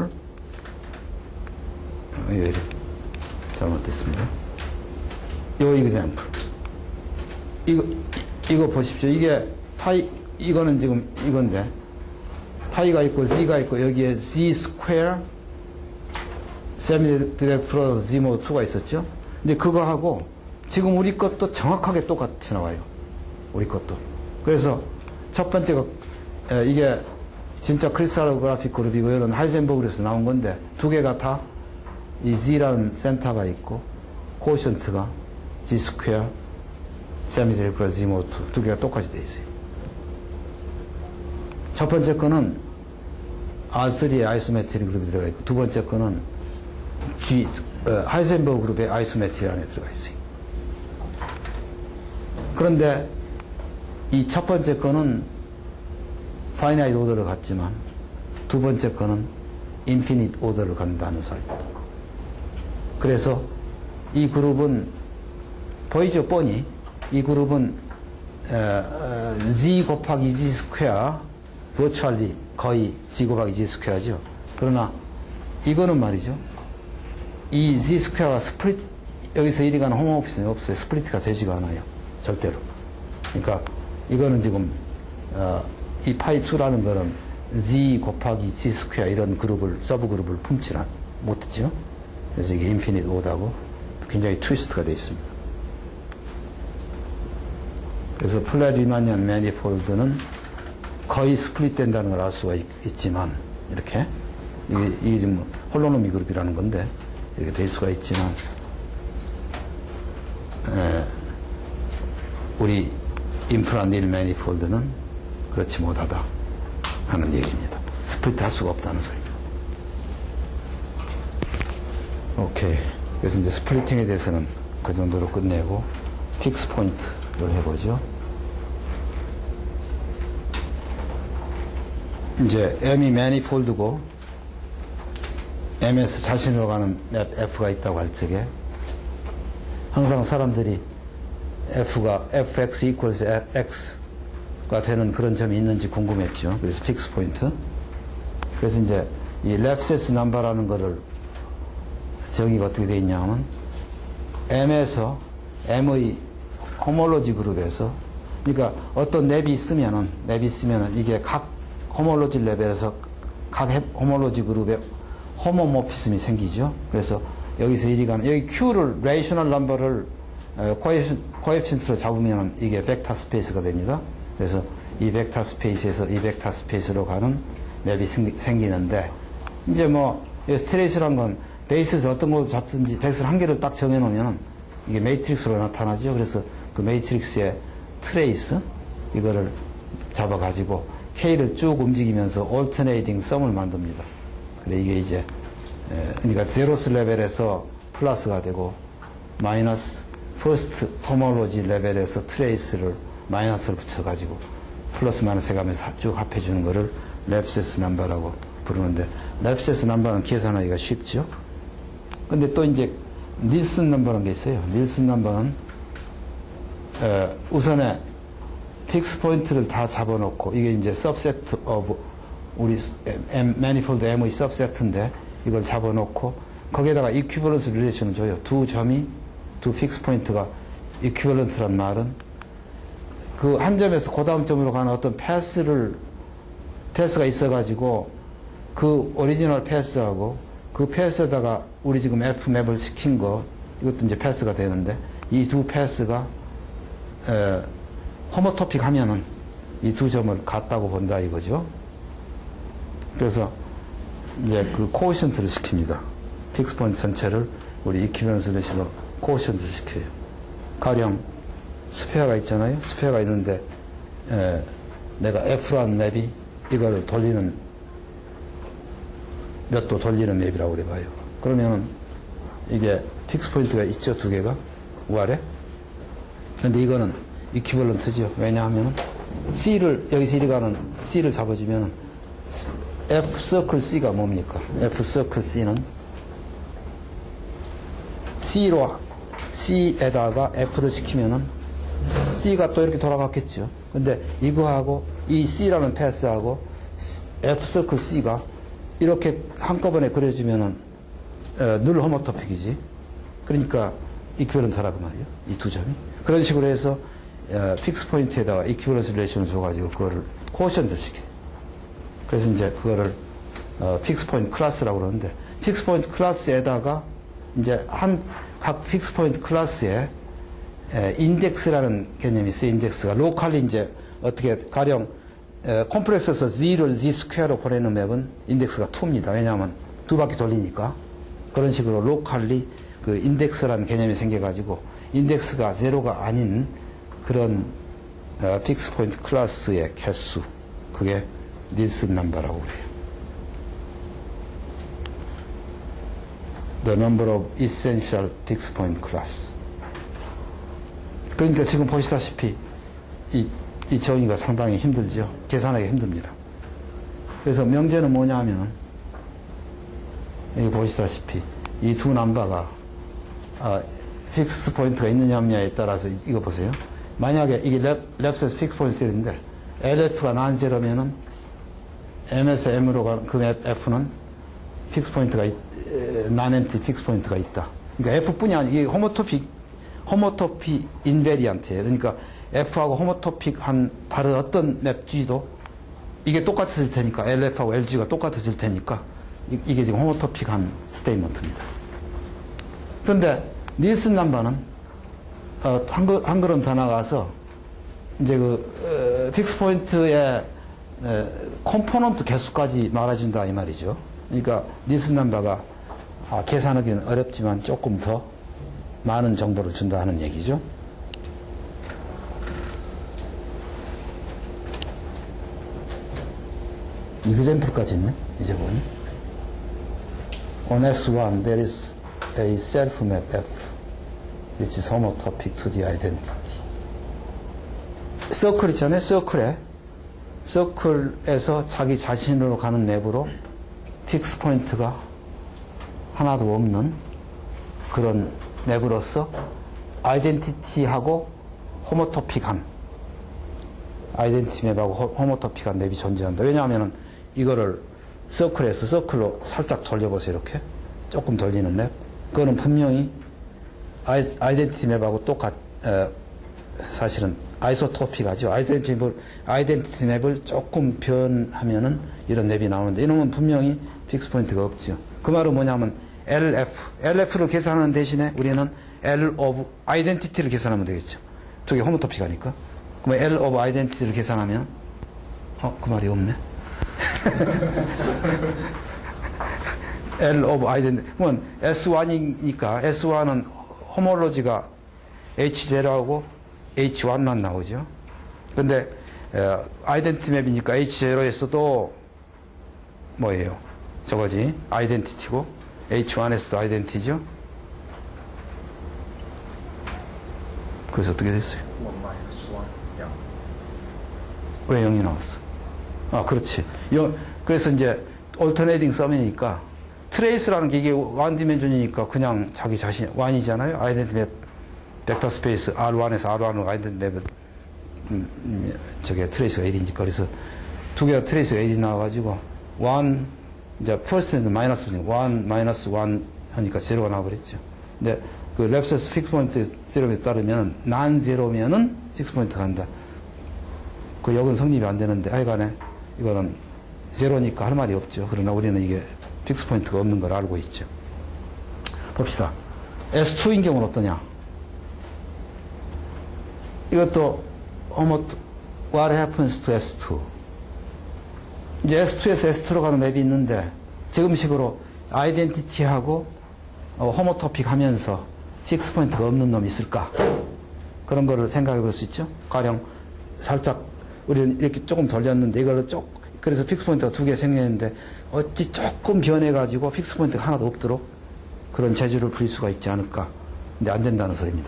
어, 이거 잘못됐습니다. 요 이그젬플. 이거, 이거 보십시오. 이게 파이, 이거는 지금 이건데, 파이가 있고 Z가 있고 여기에 Z 스퀘어 세미 디렉트 플러스 Z 모드 이가 있었죠. 근데 그거하고 지금 우리 것도 정확하게 똑같이 나와요. 우리 것도. 그래서 첫 번째가 에, 이게 진짜 크리스탈로그래픽 그룹이고 이런 하이센버그 그룹에서 나온 건데 두 개가 다 이 Z라는 센터가 있고 코션트가 Z 스퀘어 세미 디렉트 플러스 Z 모드 이 두 개가 똑같이 돼 있어요. 첫 번째 거는 알 쓰리의 아이소메트릭 그룹이 들어가 있고 두 번째 거는 G, 어, 하이센버그 그룹의 아이소메트릭 안에 들어가 있어요. 그런데 이 첫 번째 거는 파이나이트 오더를 갔지만 두 번째 거는 인피니트 오더를 간다는 소리입니다. 그래서 이 그룹은 보이죠? 뻔히 이 그룹은 어, 어, Z 곱하기 Z 스퀘어 버추얼리 거의 Z 곱하기 Z 스퀘어죠. 그러나 이거는 말이죠. 이 Z 스퀘어가 스플릿, 여기서 이리 가는 홈오피스는 없어요. 스플릿가 되지가 않아요. 절대로. 그러니까 이거는 지금 어, 이 파이 이라는 거는 Z 곱하기 Z 스퀘어 이런 그룹을, 서브 그룹을 품지 못했죠. 그래서 이게 인피니트 오다고 굉장히 트위스트가 되어 있습니다. 그래서 플랫 리마니언 매니폴드는 거의 스플릿 된다는 걸 알 수가 있, 있지만, 이렇게. 이게, 이게 지금 홀로노미 그룹이라는 건데, 이렇게 될 수가 있지만, 에, 우리 인프라닐 매니폴드는 그렇지 못하다 하는 얘기입니다. 스플릿 할 수가 없다는 소리입니다. 오케이. 그래서 이제 스플리팅에 대해서는 그 정도로 끝내고, 픽스 포인트를 해보죠. 이제 M이 매니폴드고 M에서 자신으로 가는 F가 있다고 할 적에 항상 사람들이 F가 Fx equals X가 되는 그런 점이 있는지 궁금했죠. 그래서 픽스 포인트. 그래서 이제 이 랩세스 넘버라는 거를 정의가 어떻게 되어 있냐면 M에서 M의 호몰로지 그룹에서 그러니까 어떤 랩이 있으면은 랩이 있으면은 이게 각 호몰로지 레벨에서 각 호몰로지 그룹에 호모모피즘이 생기죠. 그래서 여기서 이리 가는 여기 Q를 레이셔널 넘버를 코에피션트로 잡으면 이게 벡터 스페이스가 됩니다. 그래서 이 벡터 스페이스에서 이 벡터 스페이스로 가는 맵이 생기는데 이제 뭐 스트레이스란 건 베이스에서 어떤 걸로 잡든지 베이스 한 개를 딱 정해놓으면 이게 매트릭스로 나타나죠. 그래서 그 매트릭스의 트레이스 이거를 잡아가지고 K를 쭉 움직이면서 alternating sum을 만듭니다. 근데 이게 이제 에, 그러니까 제로스 레벨에서 플러스가 되고 마이너스 퍼스트 호몰로지 레벨에서 트레이스를 마이너스를 붙여가지고 플러스 마이너스 해가면서 쭉 합해주는 거를 랩세스 넘버라고 부르는데 랩세스 넘버는 계산하기가 쉽죠. 근데 또 이제 닐슨 넘버라는 게 있어요. 닐슨 넘버는 에, 우선에 픽스 포인트를 다 잡아놓고 이게 이제 subset of 우리 M, manifold M의 subset인데 이걸 잡아놓고 거기에다가 equivalence relation을 줘요. 두 점이, 두 픽스 포인트가 equivalent란 말은 그 한 점에서 그 다음 점으로 가는 어떤 패스를, 패스가 있어가지고 그 오리지널 패스하고 그 패스에다가 우리 지금 F 맵을 시킨 거, 이것도 이제 패스가 되는데 이 두 패스가 에, 호모토픽 하면은 이 두 점을 같다고 본다 이거죠. 그래서 이제 그 코에피션트를 시킵니다. 픽스 포인트 전체를 우리 이퀴밸런스 레이시로 코에피션트를 시켜요. 가령 스페어가 있잖아요. 스페어가 있는데 에, 내가 F라는 맵이 이걸 돌리는 몇 도 돌리는 맵이라고 그래봐요. 그러면은 이게 픽스 포인트가 있죠. 두 개가 우아래. 근데 이거는 이퀴벌런트죠. 왜냐하면 C를 여기서 이리 가는 C를 잡아주면은 F 서클 C가 뭡니까? F 서클 C는 C로 C에다가 F를 시키면은 C가 또 이렇게 돌아갔겠죠. 근데 이거하고 이 C라는 패스하고 F 서클 C가 이렇게 한꺼번에 그려지면은 어, 늘 호모토픽이지. 그러니까 이퀴벌런트라고 말이에요. 이 두 점이. 그런 식으로 해서 어, 픽스 포인트에다가 이퀴벌런스 릴레이션을 줘가지고 그거를 코어션트 시켜요. 그래서 이제 그거를 어, 픽스 포인트 클래스라고 그러는데 픽스 포인트 클래스에다가 이제 한 각 픽스 포인트 클래스에 에, 인덱스라는 개념이 있어요. 인덱스가 로컬리 이제 어떻게 가령 에, 콤플렉스에서 Z를 Z 스퀘어로 보내는 맵은 인덱스가 이입니다. 왜냐하면 두 바퀴 돌리니까. 그런 식으로 로컬리 그 인덱스라는 개념이 생겨가지고 인덱스가 제로가 아닌 그런 어, 픽스 포인트 클래스의 개수, 그게 닐슨 넘버라고 그래요. The number of essential fixed point class. 그러니까 지금 보시다시피 이, 이 정의가 상당히 힘들죠. 계산하기 힘듭니다. 그래서 명제는 뭐냐 하면은 여기 보시다시피 이 두 넘버가 어, 픽스 포인트가 있느냐 없느냐에 따라서 이거 보세요. 만약에 이게 랩셋 픽스 포인트인데 엘에프가 난제로면은 M에서 M으로 가는 그 F는 픽스 포인트가 난엠티 픽스 포인트가 있다. 그러니까 F뿐이 아니고 이게 호모토픽 호모토픽 인베리언트예요. 그러니까 F하고 호모토픽 한 다른 어떤 맵 G도 이게 똑같아질 테니까 엘에프하고 엘지가 똑같아질 테니까 이, 이게 지금 호모토픽한 스테이트먼트입니다. 그런데 닐슨 넘버는 어, 한, 그, 한 걸음 더 나가서 이제 그 어, 픽스 포인트의 에, 컴포넌트 개수까지 말해준다 이 말이죠. 그러니까 닐슨 넘버가 아, 계산하기는 어렵지만 조금 더 많은 정보를 준다 하는 얘기죠. example까지 있네. 이제 보니 on 에스 원 there is a self map F which is homotopic to the identity. 서클 있잖아요. 서클에 서클에서 자기 자신으로 가는 맵으로 픽스 포인트가 하나도 없는 그런 맵으로서 아이덴티티하고 호모토픽한 아이덴티티 맵하고 호모토픽한 맵이 존재한다. 왜냐하면 이거를 서클에서 서클로 살짝 돌려보세요. 이렇게 조금 돌리는 맵. 그거는 분명히 아이, 아이덴티티 맵하고 똑같 에, 사실은 아이소토픽하죠. 아이덴티티 맵을, 아이덴티티 맵을 조금 변하면은 이런 맵이 나오는데 이놈은 분명히 픽스 포인트가 없죠. 그 말은 뭐냐면 엘에프, 엘에프를 계산하는 대신에 우리는 L of 아이덴티티를 계산하면 되겠죠. 두 개 호모토픽하니까. 그럼 L of 아이덴티티를 계산하면 어, 그 말이 없네. L of 아이덴티티. 그러면 에스 원이니까 에스 원은 호몰로지가 에이치 제로하고 에이치 원만 나오죠. 근데 아이덴티티 맵이니까 에이치 제로에서도 뭐예요? 저거지. 아이덴티티고 에이치 원에서도 아이덴티티죠. 그래서 어떻게 됐어요? 원 마이너스 원, 영. 왜 영이 나왔어? 아, 그렇지. 영, 그래서 이제 올터네이팅 썸이니까 트레이스라는 게 이게 원 디멘전이니까 그냥 자기 자신 원이잖아요. 아이덴티티 맵 벡터 스페이스 알 원에서 알 원으로 아이덴티티 맵은 음, 음, 저게 트레이스가 일이니까 그래서 두 개가 트레이스 에이 나와가지고 일 이제 퍼스트는 마이너스 일 마이너스 일 하니까 제로가 나와버렸죠. 근데 그 랩세스 픽스 포인트 제로에 따르면 난 제로면은 픽스 포인트 간다. 그 역은 성립이 안 되는데 하여간에 이거는 제로니까 할 말이 없죠. 그러나 우리는 이게 픽스 포인트가 없는 걸 알고 있죠. 봅시다. 에스 투인 경우는 어떠냐? 이것도 homo what happens to 에스 투? 이제 에스 투에서 에스 투로 가는 맵이 있는데 지금식으로 아이덴티티하고 어, 호모토픽 하면서 픽스 포인트가 없는 놈이 있을까? 그런 거를 생각해 볼 수 있죠. 가령 살짝 우리는 이렇게 조금 돌렸는데 이걸 쪽 그래서 픽스 포인트가 두 개 생겼는데 어찌 조금 변해가지고 픽스 포인트가 하나도 없도록 그런 재주를 부릴 수가 있지 않을까. 근데 안 된다는 소리입니다.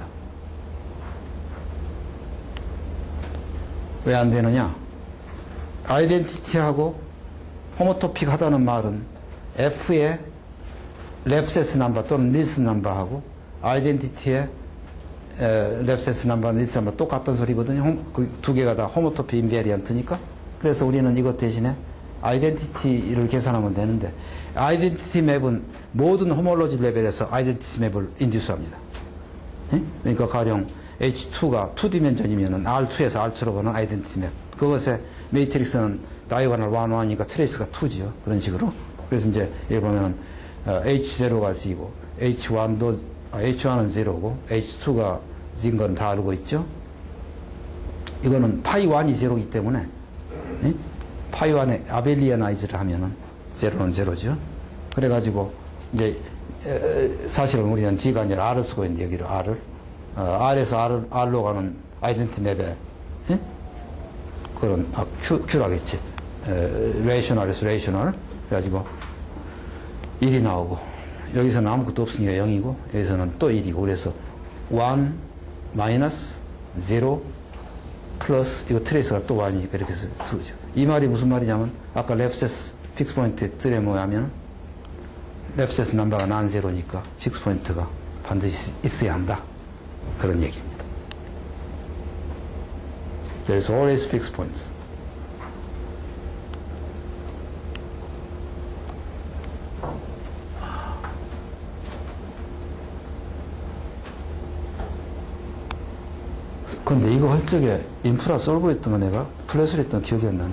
왜 안 되느냐? 아이덴티티하고 호모토픽 하다는 말은 F의 랩세스 넘버 또는 릴스 넘버하고 아이덴티티의 랩세스 넘버, 릴스 넘버 똑같은 소리거든요. 그 두 개가 다 호모토픽 인베리언트니까. 그래서 우리는 이것 대신에 아이덴티티를 계산하면 되는데 아이덴티티 맵은 모든 호몰로지 레벨에서 아이덴티티 맵을 인듀스합니다. 그러니까 가령 에이치 투가 투 디멘전이면 알 투에서 알 투로 가는 아이덴티티 맵. 그것에 매트릭스는 다이고널 일, 일이니까 트레이스가 투지요. 그런 식으로. 그래서 이제 여기 보면은 에이치 제로가 Z고 에이치 원도 에이치 원은 제로고 에이치 투가 Z인 건 다 알고 있죠. 이거는 파이 일이 제로이기 때문에 예? 파이 일에 아벨리아나이즈를 하면은 제로는 제로죠. 그래가지고 이제 사실은 우리는 G가 아니라 R을 쓰고 있는데 여기를 R을 어, R에서 R을, R로 가는 아이덴티 맵에 예? 그런 아, Q, Q라겠지. 레이셔널에서 레이셔널 그래가지고 일이 나오고 여기서는 아무것도 없으니까 영이고 여기서는 또 일이고 그래서 일 마이너스 제로 플러스 이거 트레이스가 또 일이니까 이렇게 해서 이죠. 이 말이 무슨 말이냐면 아까 랩세스 픽스 포인트 틀에 뭐냐면 랩세스 넘버가 난 제로니까 픽스 포인트가 반드시 있어야 한다. 그런 얘기입니다. There is always fixed points. 근데 이거 할 적에 인프라 솔브 했던 거 내가 플래시를 했던 기억이 안 나네.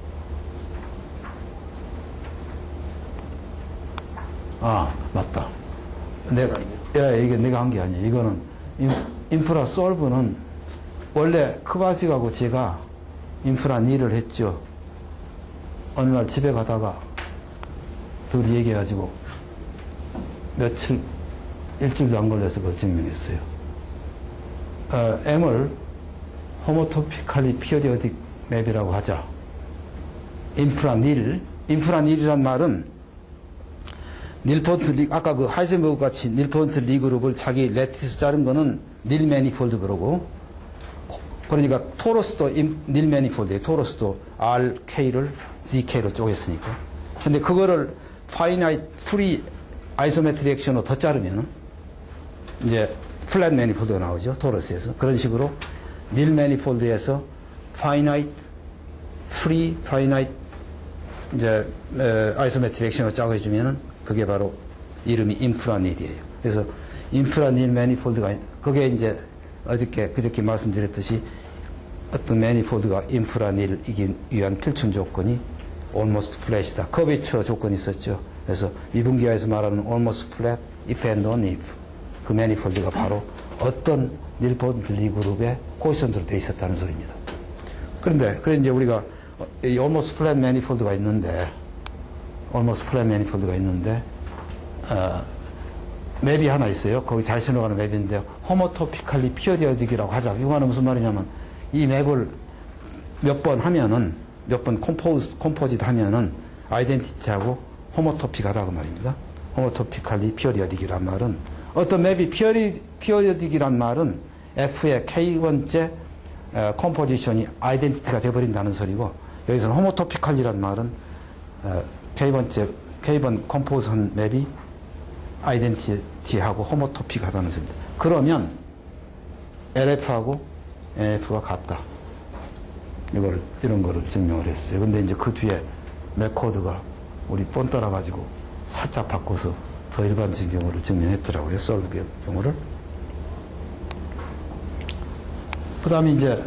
아, 맞다. 내가, 야, 이게 내가 한 게 아니야. 이거는 인, 인프라 솔브는 원래 크바식하고 제가 인프라 일을 했죠. 어느 날 집에 가다가 둘이 얘기해가지고 며칠, 일주일도 안 걸려서 그걸 증명했어요. 어, M을 호모토피칼리 피어디어딕 맵이라고 하자. 인프라 닐, 인프라 닐이란 말은 닐포인트 리, 아까 그 하이센버그 같이 닐포인트 리 그룹을 자기 레티스 자른 거는 닐 매니폴드 그러고, 그러니까 토로스도 인, 닐 매니폴드예요. 토로스도 알케이를 지케이로 쪼갰으니까. 근데 그거를 파이나이트 프리 아이소메트릭 액션으로 더 자르면은 이제 플랫 매니폴드가 나오죠. 토러스에서. 그런 식으로 닐 매니폴드에서 파이나이트 프리 파이나이트 이제 아이소메트릭 액션을 짜고 해주면은 그게 바로 이름이 인프라 닐이에요. 그래서 인프라 닐 매니폴드가 그게 이제 어저께 그저께 말씀드렸듯이 어떤 매니폴드가 인프라 닐이기 위한 필충 조건이 almost flat이다. 커비처 조건이 있었죠. 그래서 미분기하에서 말하는 almost flat if and only if 그 매니폴드가 바로 어떤 닐포인트 리 그룹의 코에피션트로 되어 있었다는 소리입니다. 그런데 그래 이제 우리가 이 almost flat 매니폴드가 있는데 almost flat 매니폴드가 있는데 어, 맵이 하나 있어요. 거기 잘 신호가는 맵인데 호모토피칼리 피어디어딕이라고 하자. 이거 말은 무슨 말이냐면 이 맵을 몇 번 하면은 몇 번 컴포즈 컴포짓 하면은 아이덴티티하고 호모토픽하다고 말입니다. 호모토피칼리 피어디어딕이란 말은 어떤 맵이 피어리, 피어디어딕이란 말은 F의 K번째 어, 컴포지션이 아이덴티티가 되어버린다는 소리고 여기서는 호모토피칼리란 말은 어, K번째 K번 컴포즈한 맵이 아이덴티티하고 호모토픽하다는 소리입니다. 그러면 엘에프하고 엔에프가 같다. 이걸, 이런 거를 증명을 했어요. 근데 이제 그 뒤에 메코드가 우리 본 따라가지고 살짝 바꿔서 더 일반적인 경우를 증명했더라고요. 솔브 경우를. 그 다음에 이제,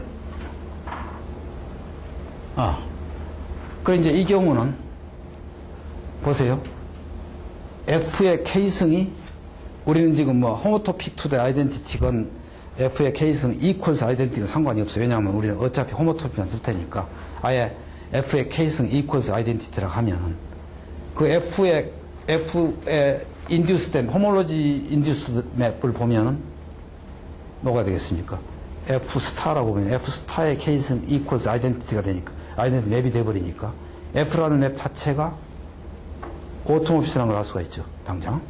아, 그 이제 이 경우는 보세요. F의 K승이 우리는 지금 뭐 호모토픽 투 더 아이덴티티건 F의 K승 equals 아이덴티티건 상관이 없어요. 왜냐하면 우리는 어차피 호모토픽만 쓸 테니까 아예 F의 K승 equals 아이덴티티라고 하면은 그 F의 F의 인듀스된 호몰로지 인듀스 맵을 보면은 뭐가 되겠습니까? F 스타라고 보면 F 스타의 K승 equals 아이덴티티가 되니까 아이덴티티 맵이 돼버리니까 F라는 맵 자체가 오토모피스라는 걸 알 수가 있죠. 당장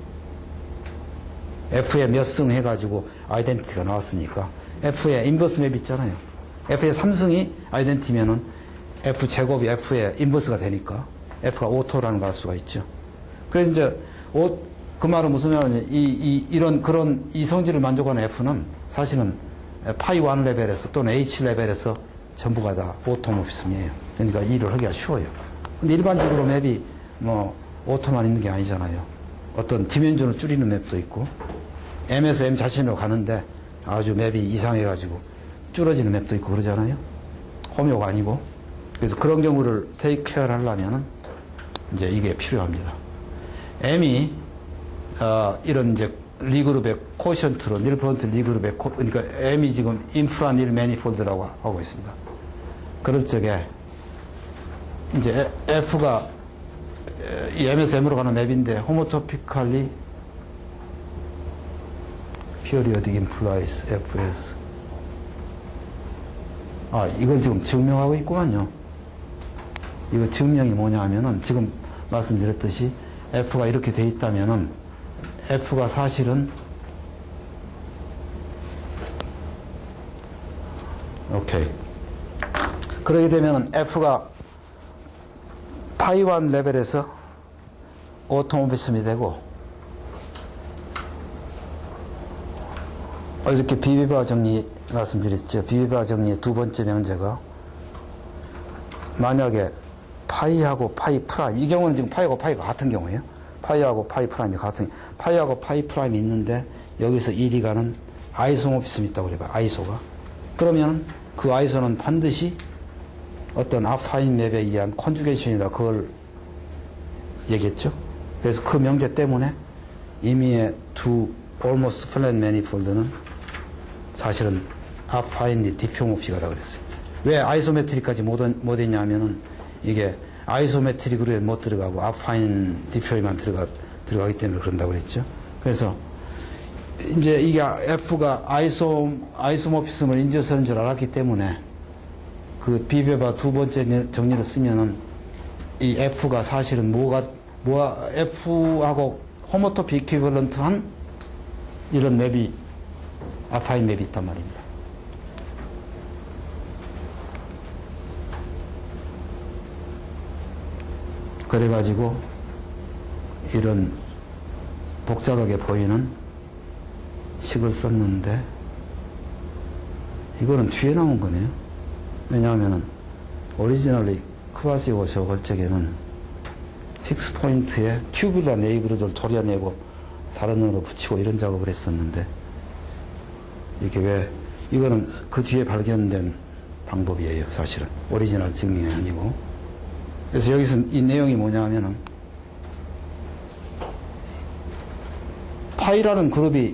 F의 몇 승 해가지고 아이덴티티가 나왔으니까 F의 인버스 맵 있잖아요. F의 삼 승이 아이덴티면은 F 제곱이 F의 인버스가 되니까 F가 오토라는 걸 알 수가 있죠. 그래서 이제 오, 그 말은 무슨 말이냐면 이, 이, 이런 그런 이 성질을 만족하는 F는 사실은 파이 일 레벨에서 또는 H 레벨에서 전부가 다 오토모피즘이에요. 그러니까 일을 하기가 쉬워요. 근데 일반적으로 맵이 뭐 오토만 있는 게 아니잖아요. 어떤 디멘전을 줄이는 맵도 있고 M에서 M 자신으로 가는데 아주 맵이 이상해가지고 줄어지는 맵도 있고 그러잖아요. 호묘가 아니고. 그래서 그런 경우를 테이크 케어를 하려면은 이제 이게 필요합니다. M이 어, 이런 이제 리그룹의 코션트로 닐프론트 리그룹의 코, 그러니까 M이 지금 인프라 닐 매니폴드라고 하고 있습니다. 그럴 적에 이제 F가 이 M에서 M으로 가는 맵인데 호모토피칼리 periodic implies Fs. 아, 이걸 지금 증명하고 있구만요. 이거 증명이 뭐냐 하면은 지금 말씀드렸듯이 F가 이렇게 돼 있다면은 F가 사실은 오케이. 그러게 되면은 F가 파이 일 레벨에서 오토모비즘이 되고 어저께 비비바 정리 말씀드렸죠. 비비바 정리의 두 번째 명제가 만약에 파이하고 파이 프라임, 이 경우는 지금 파이하고 파이가 같은 경우예요. 파이하고 파이 프라임이 같은, 파이하고 파이 프라임이 있는데 여기서 일이 가는 아이소모피즘이 있다고 그래봐요. 아이소가. 그러면 그 아이소는 반드시 어떤 아파인 맵에 의한 컨주게이션이다. 그걸 얘기했죠. 그래서 그 명제 때문에 이미의 두 almost flat manifold는 사실은 아파인리 디표모피가다 그랬어요. 왜 아이소메트릭까지 못, 못 했냐 하면은 이게 아이소메트릭으로 못 들어가고 아파인 디표에만 들어가, 들어가기 때문에 그런다고 그랬죠. 그래서 이제 이게 F가 아이소, 아이소모피즘을 인지하는 줄 알았기 때문에 그 비벼봐 두 번째 정리를 쓰면은 이 F가 사실은 뭐가, 뭐가 F하고 호모토피 이퀴벌런트한 이런 맵이 아파인 맵이 있단 말입니다. 그래가지고 이런 복잡하게 보이는 식을 썼는데 이거는 뒤에 나온 거네요. 왜냐하면은 오리지널리 크바시오 저 걸적에는 픽스 포인트에 튜뷸라 네이브르들 도려내고 다른 놈으로 붙이고 이런 작업을 했었는데 이게 왜 이거는 그 뒤에 발견된 방법이에요. 사실은 오리지널 증명이 아니고. 그래서 여기서 이 내용이 뭐냐 하면은 파이라는 그룹이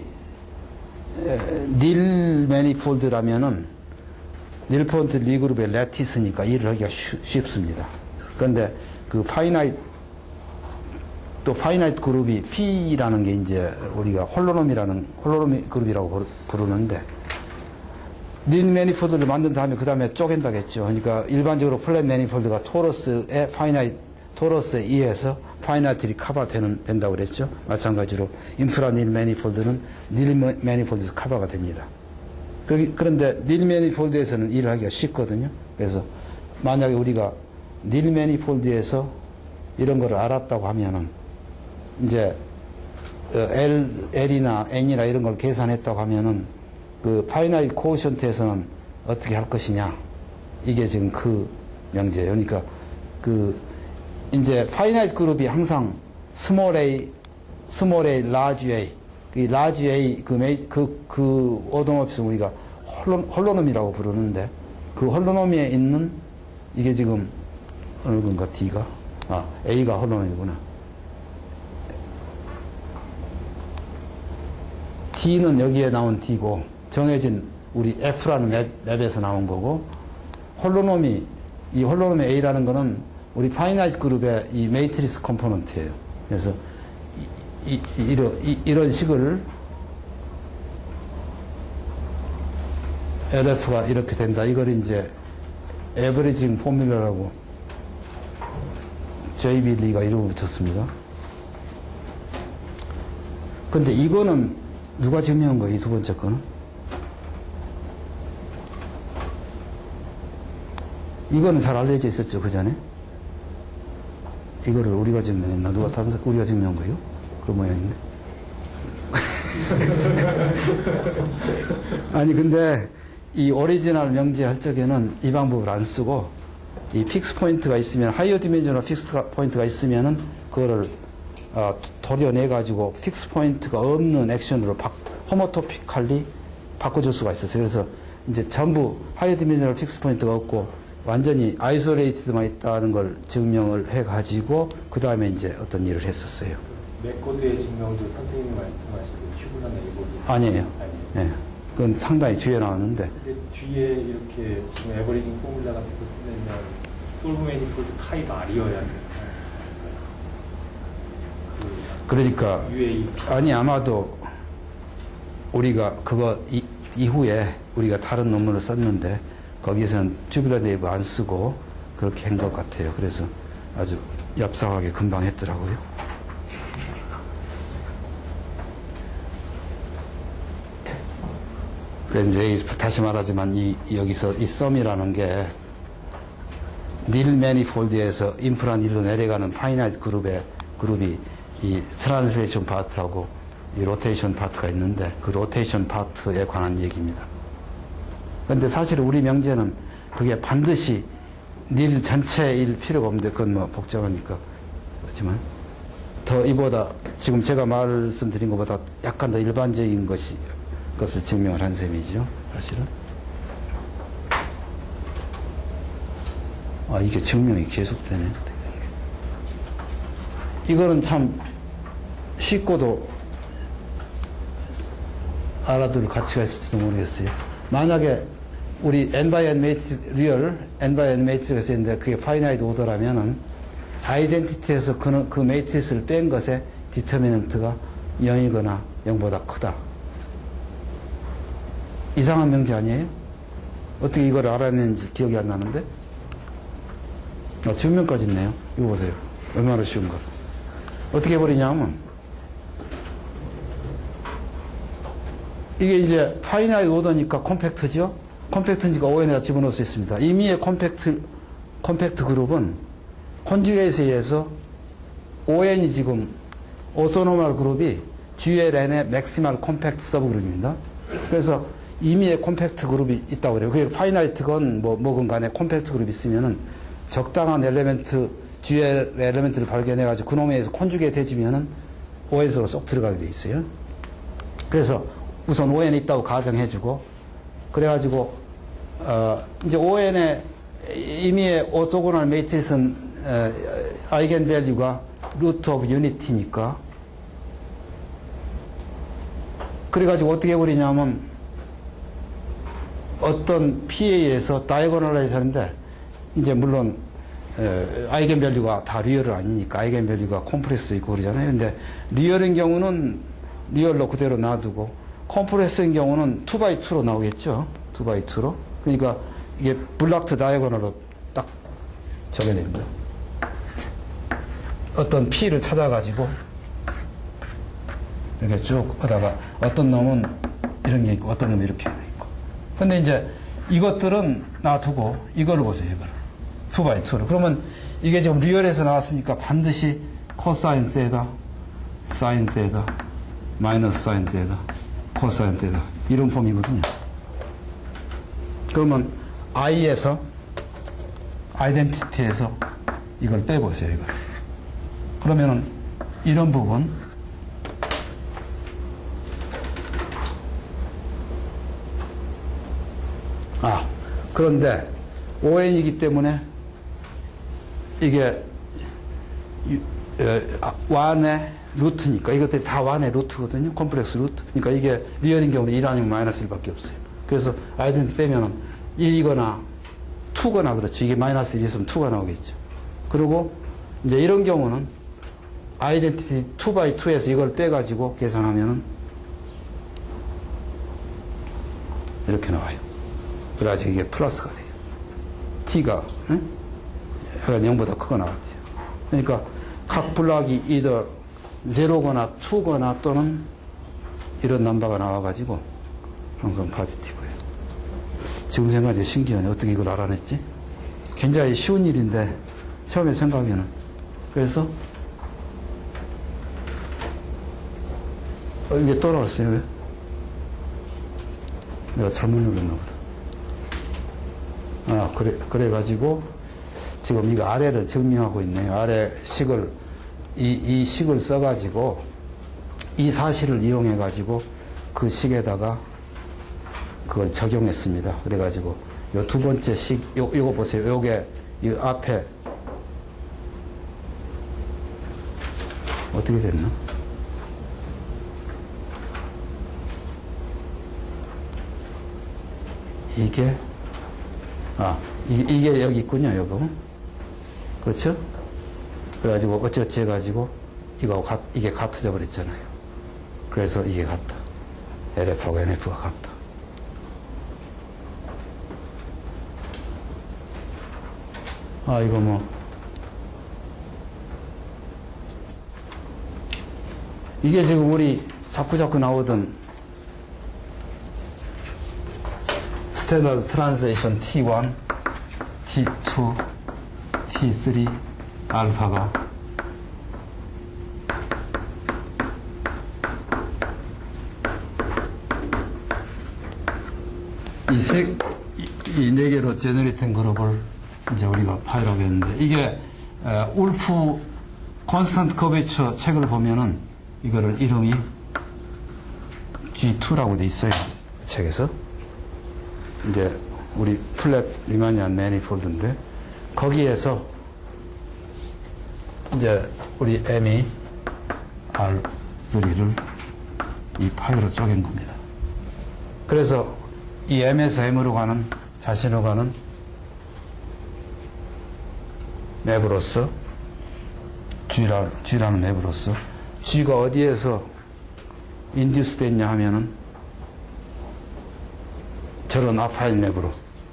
닐 매니폴드라면은 닐폰트 리그룹의 레티스니까 일을 하기가 쉬, 쉽습니다. 그런데 그 파이나이트 또 파이나이트 그룹이 P라는 게 이제 우리가 홀로놈이라는 홀로놈 그룹이라고 부르는데 닐 매니폴드를 만든 다음에 그 다음에 쪼갠다겠죠. 그러니까 일반적으로 플랫 매니폴드가 토러스의 파이나이트 토러스에 의해서 파이나이트리 커버되는 된다고 그랬죠. 마찬가지로 인프라 닐 매니폴드는 닐 매니폴드에서 커버가 됩니다. 그런데 닐 매니폴드에서는 일을 하기가 쉽거든요. 그래서 만약에 우리가 닐 매니폴드에서 이런 거를 알았다고 하면은 이제 L, L이나 N이나 이런 걸 계산했다고 하면은 그 파이나이트 코어션트에서는 어떻게 할 것이냐. 이게 지금 그 명제예요. 그러니까 그 이제 파이나이트 그룹이 항상 스몰 a, 스몰 a, 라지 a, 이 라지 a 그 메이 그 그 오도모피스는 우리가 홀로, 홀로놈이라고 부르는데 그 홀로놈에 있는 이게 지금 어느 건가 D가 아 A가 홀로놈이구나. D는 여기에 나온 D고 정해진 우리 F라는 맵, 맵에서 나온 거고 홀로놈이 이 홀로놈의 A라는 거는 우리 파이나이트 그룹의 이 메이트리스 컴포넌트예요. 그래서 이, 이, 이, 이런, 이, 이런 식을 엘에프가 이렇게 된다. 이걸 이제 에버리징 포뮬러라고 제이 빌리가 이름을 붙였습니다. 근데 이거는 누가 증명한 거예요? 이 두 번째 거는? 이거는 잘 알려져 있었죠, 그 전에? 이거를 우리가 증명했나? 누가 다른 사람, 우리가 증명한 거예요? 그런 모양인데. 아니, 근데 이 오리지널 명제 할 적에는 이 방법을 안 쓰고 이 픽스 포인트가 있으면, 하이어 디멘셔널 픽스 포인트가 있으면은 그거를 어, 도려내가지고 픽스 포인트가 없는 액션으로 바, 호모토피칼리 바꿔줄 수가 있었어요. 그래서 이제 전부 하이어 디멘셔널 픽스 포인트가 없고 완전히 아이솔레이티드만 있다는 걸 증명을 해가지고 그 다음에 이제 어떤 일을 했었어요. 맥코드의 증명도 선생님이 말씀하신 튜블러 네이버도 아니에요. 네. 그건 상당히 뒤에 나왔는데. 근데 뒤에 이렇게 지금 에버리징 포뮬라 같은 거 쓰면 솔브 매니폴드 타입 R이어야 돼요. 그러니까 유에이피. 아니 아마도 우리가 그거 이, 이후에 우리가 다른 논문을 썼는데 거기서는 튜블러 네이버 안 쓰고 그렇게 한 것 같아요. 그래서 아주 얍삭하게 금방 했더라고요. 그래서 이제 다시 말하지만 이 여기서 이 썸이라는 게 닐 매니폴드에서 인프라 닐로 내려가는 파이나이트 그룹의 그룹이 이 트랜슬레이션 파트하고 이 로테이션 파트가 있는데 그 로테이션 파트에 관한 얘기입니다. 그런데 사실 우리 명제는 그게 반드시 닐 전체일 필요가 없는데 그건 뭐 복잡하니까 그렇지만 더 이보다 지금 제가 말씀드린 것보다 약간 더 일반적인 것이 것을 증명을 한 셈이죠. 사실은. 아 이게 증명이 계속되네. 이거는 참 쉽고도 알아둘 가치가 있을지도 모르겠어요. 만약에 우리 n by n 매트릭스, 리얼 n by n 매트릭스가 있는데 그게 파이나이트 오더라면은 아이덴티티에서 그, 그 매트릭스를 뺀 것에 디터미넌트가 영이거나 영보다 크다. 이상한 명제 아니에요? 어떻게 이걸 알아냈는지 기억이 안 나는데? 아, 증명까지 있네요. 이거 보세요. 얼마나 쉬운 거. 어떻게 해버리냐면 이게 이제 파이나이트 오더니까 컴팩트죠? 컴팩트니까 오엔에다 집어넣을 수 있습니다. 임의의 컴팩트, 컴팩트 그룹은 컨주게이트에 의해서 오엔이 지금 오토노멀 그룹이 지엘엔의 맥시멀 컴팩트 서브 그룹입니다. 그래서 임의의 컴팩트 그룹이 있다고 그래요. 그게 파이나이트건 뭐, 뭐건 간에 컴팩트 그룹이 있으면은 적당한 엘리멘트, 지엘 엘리멘트를 발견해가지고 그놈에 의해서 컨주게이트 해주면은 오엔으로 쏙 들어가게 돼 있어요. 그래서 우선 오엔이 있다고 가정해주고, 그래가지고, 어, 이제 오엔의 임의의 오토고널 매트리스는, 어, 아이겐 밸류가 루트 오브 유니티니까, 그래가지고 어떻게 해버리냐면, 어떤 피에이에서 다이고널라이즈 하는데, 이제 물론, 에, 아이겐 밸류가 다 리얼은 아니니까 아이겐 밸류가 콤프렉스 있고 그러잖아요. 근데 리얼인 경우는 리얼로 그대로 놔두고 컴프렉스인 경우는 투 바이 투로 나오겠죠. 투 바이 투로. 그러니까 이게 블락트 다이고널로 딱 적용됩니다. 어떤 P를 찾아가지고 이렇게 쭉 하다가 어떤 놈은 이런 게 있고 어떤 놈은 이렇게 돼 있고. 근데 이제 이것들은 놔두고 이걸 보세요. 이걸. 투 바이 투로. 그러면 이게 지금 리얼에서 나왔으니까 반드시 코사인 세다, 사인 세다, 마이너스 사인 세다, 코사인 세다. 이런 폼이거든요. 그러면 I에서 아이덴티티에서 이걸 빼보세요. 이걸. 그러면은 이런 부분 아 그런데 오엔이기 때문에 이게 완의 루트니까 이것들이 다 완의 루트거든요. 콤플렉스 루트. 그러니까 이게 리얼인 경우는 일 아니면 마이너스 일밖에 없어요. 그래서 아이덴티 빼면은 일이거나 이거나 그렇죠. 이게 마이너스 일 있으면 이가 나오겠죠. 그리고 이제 이런 경우는 아이덴티티 투 바이 투에서 이걸 빼가지고 계산하면은 이렇게 나와요. 그래가지고 이게 플러스가 돼요. t가 응? 약간 영보다 크거 나왔죠. 그러니까 각 블락이 either 제로거나 이거나 또는 이런 넘버가 나와가지고 항상 포지티브예요. 지금 생각하니 신기하네. 어떻게 이걸 알아냈지? 굉장히 쉬운 일인데 처음에 생각에는. 그래서 어, 이게 또 나왔어요. 왜? 내가 잘못 눌렀나 보다. 아, 그래, 그래가지고 지금 이거 아래를 증명하고 있네요. 아래 식을, 이, 이 식을 써가지고 이 사실을 이용해가지고 그 식에다가 그걸 적용했습니다. 그래가지고 요 두 번째 식, 요, 요거 보세요. 요게 이 앞에 어떻게 됐나? 이게 아 이, 이게 여기 있군요. 요거 그렇죠? 그래가지고 어찌어찌 해가지고 이거 같, 이게 같아져 버렸잖아요. 그래서 이게 같다. 엘에프하고 엔에프가 같다. 아 이거 뭐 이게 지금 우리 자꾸자꾸 나오던 스탠다드 트랜슬레이션 티 원, 티 투, 티 쓰리 알파가 이 세, 이 네 개로 제너레이트된 그룹을 이제 우리가 파이라고 했는데 이게 에, 울프 콘스턴트 커베이처 책을 보면은 이거를 이름이 지 투라고 돼 있어요. 그 책에서. 이제 우리 플랫 리마니안 매니폴드인데 거기에서 이제 우리 M이 알 쓰리를 이 파이로 쪼갠 겁니다. 그래서 이 M에서 M으로 가는 자신으로 가는 맵으로서 G라, G라는 맵으로서 G가 어디에서 인듀스 됐냐 하면은 저런 아파인 맵으로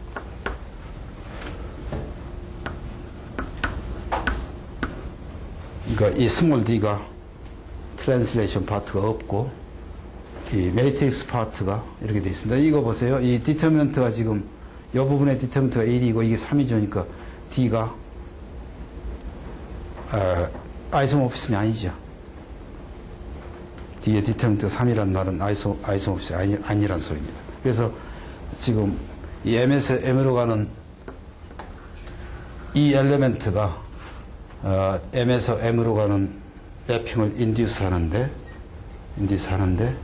그러니까 이 스몰 d가 트랜슬레이션 파트가 없고 이 매트릭스 파트가 이렇게 되어 있습니다. 이거 보세요. 이 디터미넌트가 지금 이 부분의 디터미넌트가 일이고 이게 삼이죠. 그러니까 d가 어, 아이소모피즘이 아니죠. D의 디터미넌트가 삼이란 말은 아이소, 아이소모피즘이 아니, 아니란 소리입니다. 그래서 지금 이 M에서 M으로 가는 이 엘리멘트가 어, M에서 M으로 가는 매핑을 인듀스 하는데 인듀스 하는데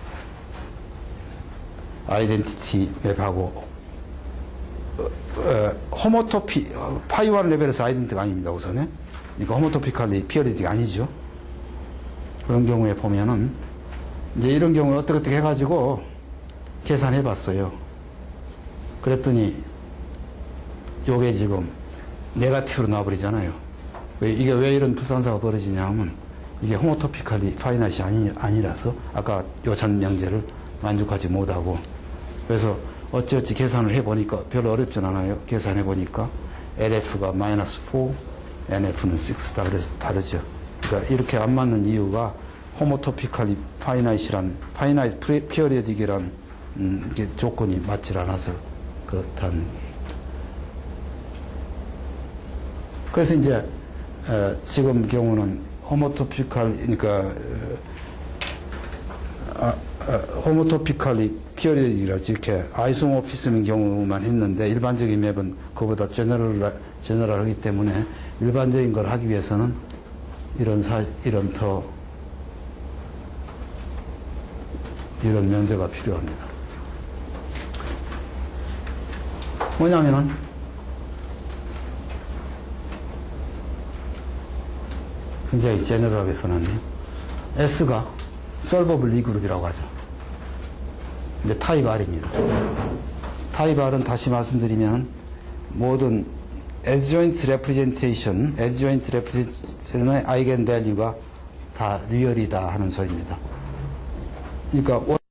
아이덴티티 맵하고 어, 어, 호모토피 파이 원 레벨에서 아이덴티티가 아닙니다. 우선은. 그러니까 호모토피칼리 피어리틱이 아니죠. 그런 경우에 보면은 이제 이런 경우는 어떻게 어떻게 해가지고 계산해 봤어요. 그랬더니 요게 지금 네가티브로 나와버리잖아요. 왜, 이게 왜 이런 불상사가 벌어지냐 하면 이게 호모토피칼리 파이나잇이 아니, 아니라서 아까 요 전 명제를 만족하지 못하고 그래서 어찌어찌 계산을 해보니까 별로 어렵진 않아요. 계산해보니까 엘에프가 마이너스 사, 엔에프는 육다. 그래서 다르죠. 그러니까 이렇게 안 맞는 이유가 호모토피칼리 파이나잇이란 파이나잇 피어리딕이란 음, 이게 조건이 맞질 않아서 그렇다는. 그래서 이제 어, 지금 경우는 호모토피칼 그러니까 어, 아, 호모토피칼리 피어리딕이라 이렇게 아이소모피즘인 경우만 했는데 일반적인 맵은 그보다 제너럴 제너럴하기 때문에 일반적인 걸 하기 위해서는 이런 사, 이런 더, 이런 명제가 필요합니다. 뭐냐면은, 굉장히 제너럴하게 써놨네요. S가 solvable E그룹이라고 하죠. 근데 타입 R입니다. 타입 R은 다시 말씀드리면, 모든 adjoint representation, adjoint representation의 아이겐 밸류가 다 리얼이다 하는 소리입니다. 그러니까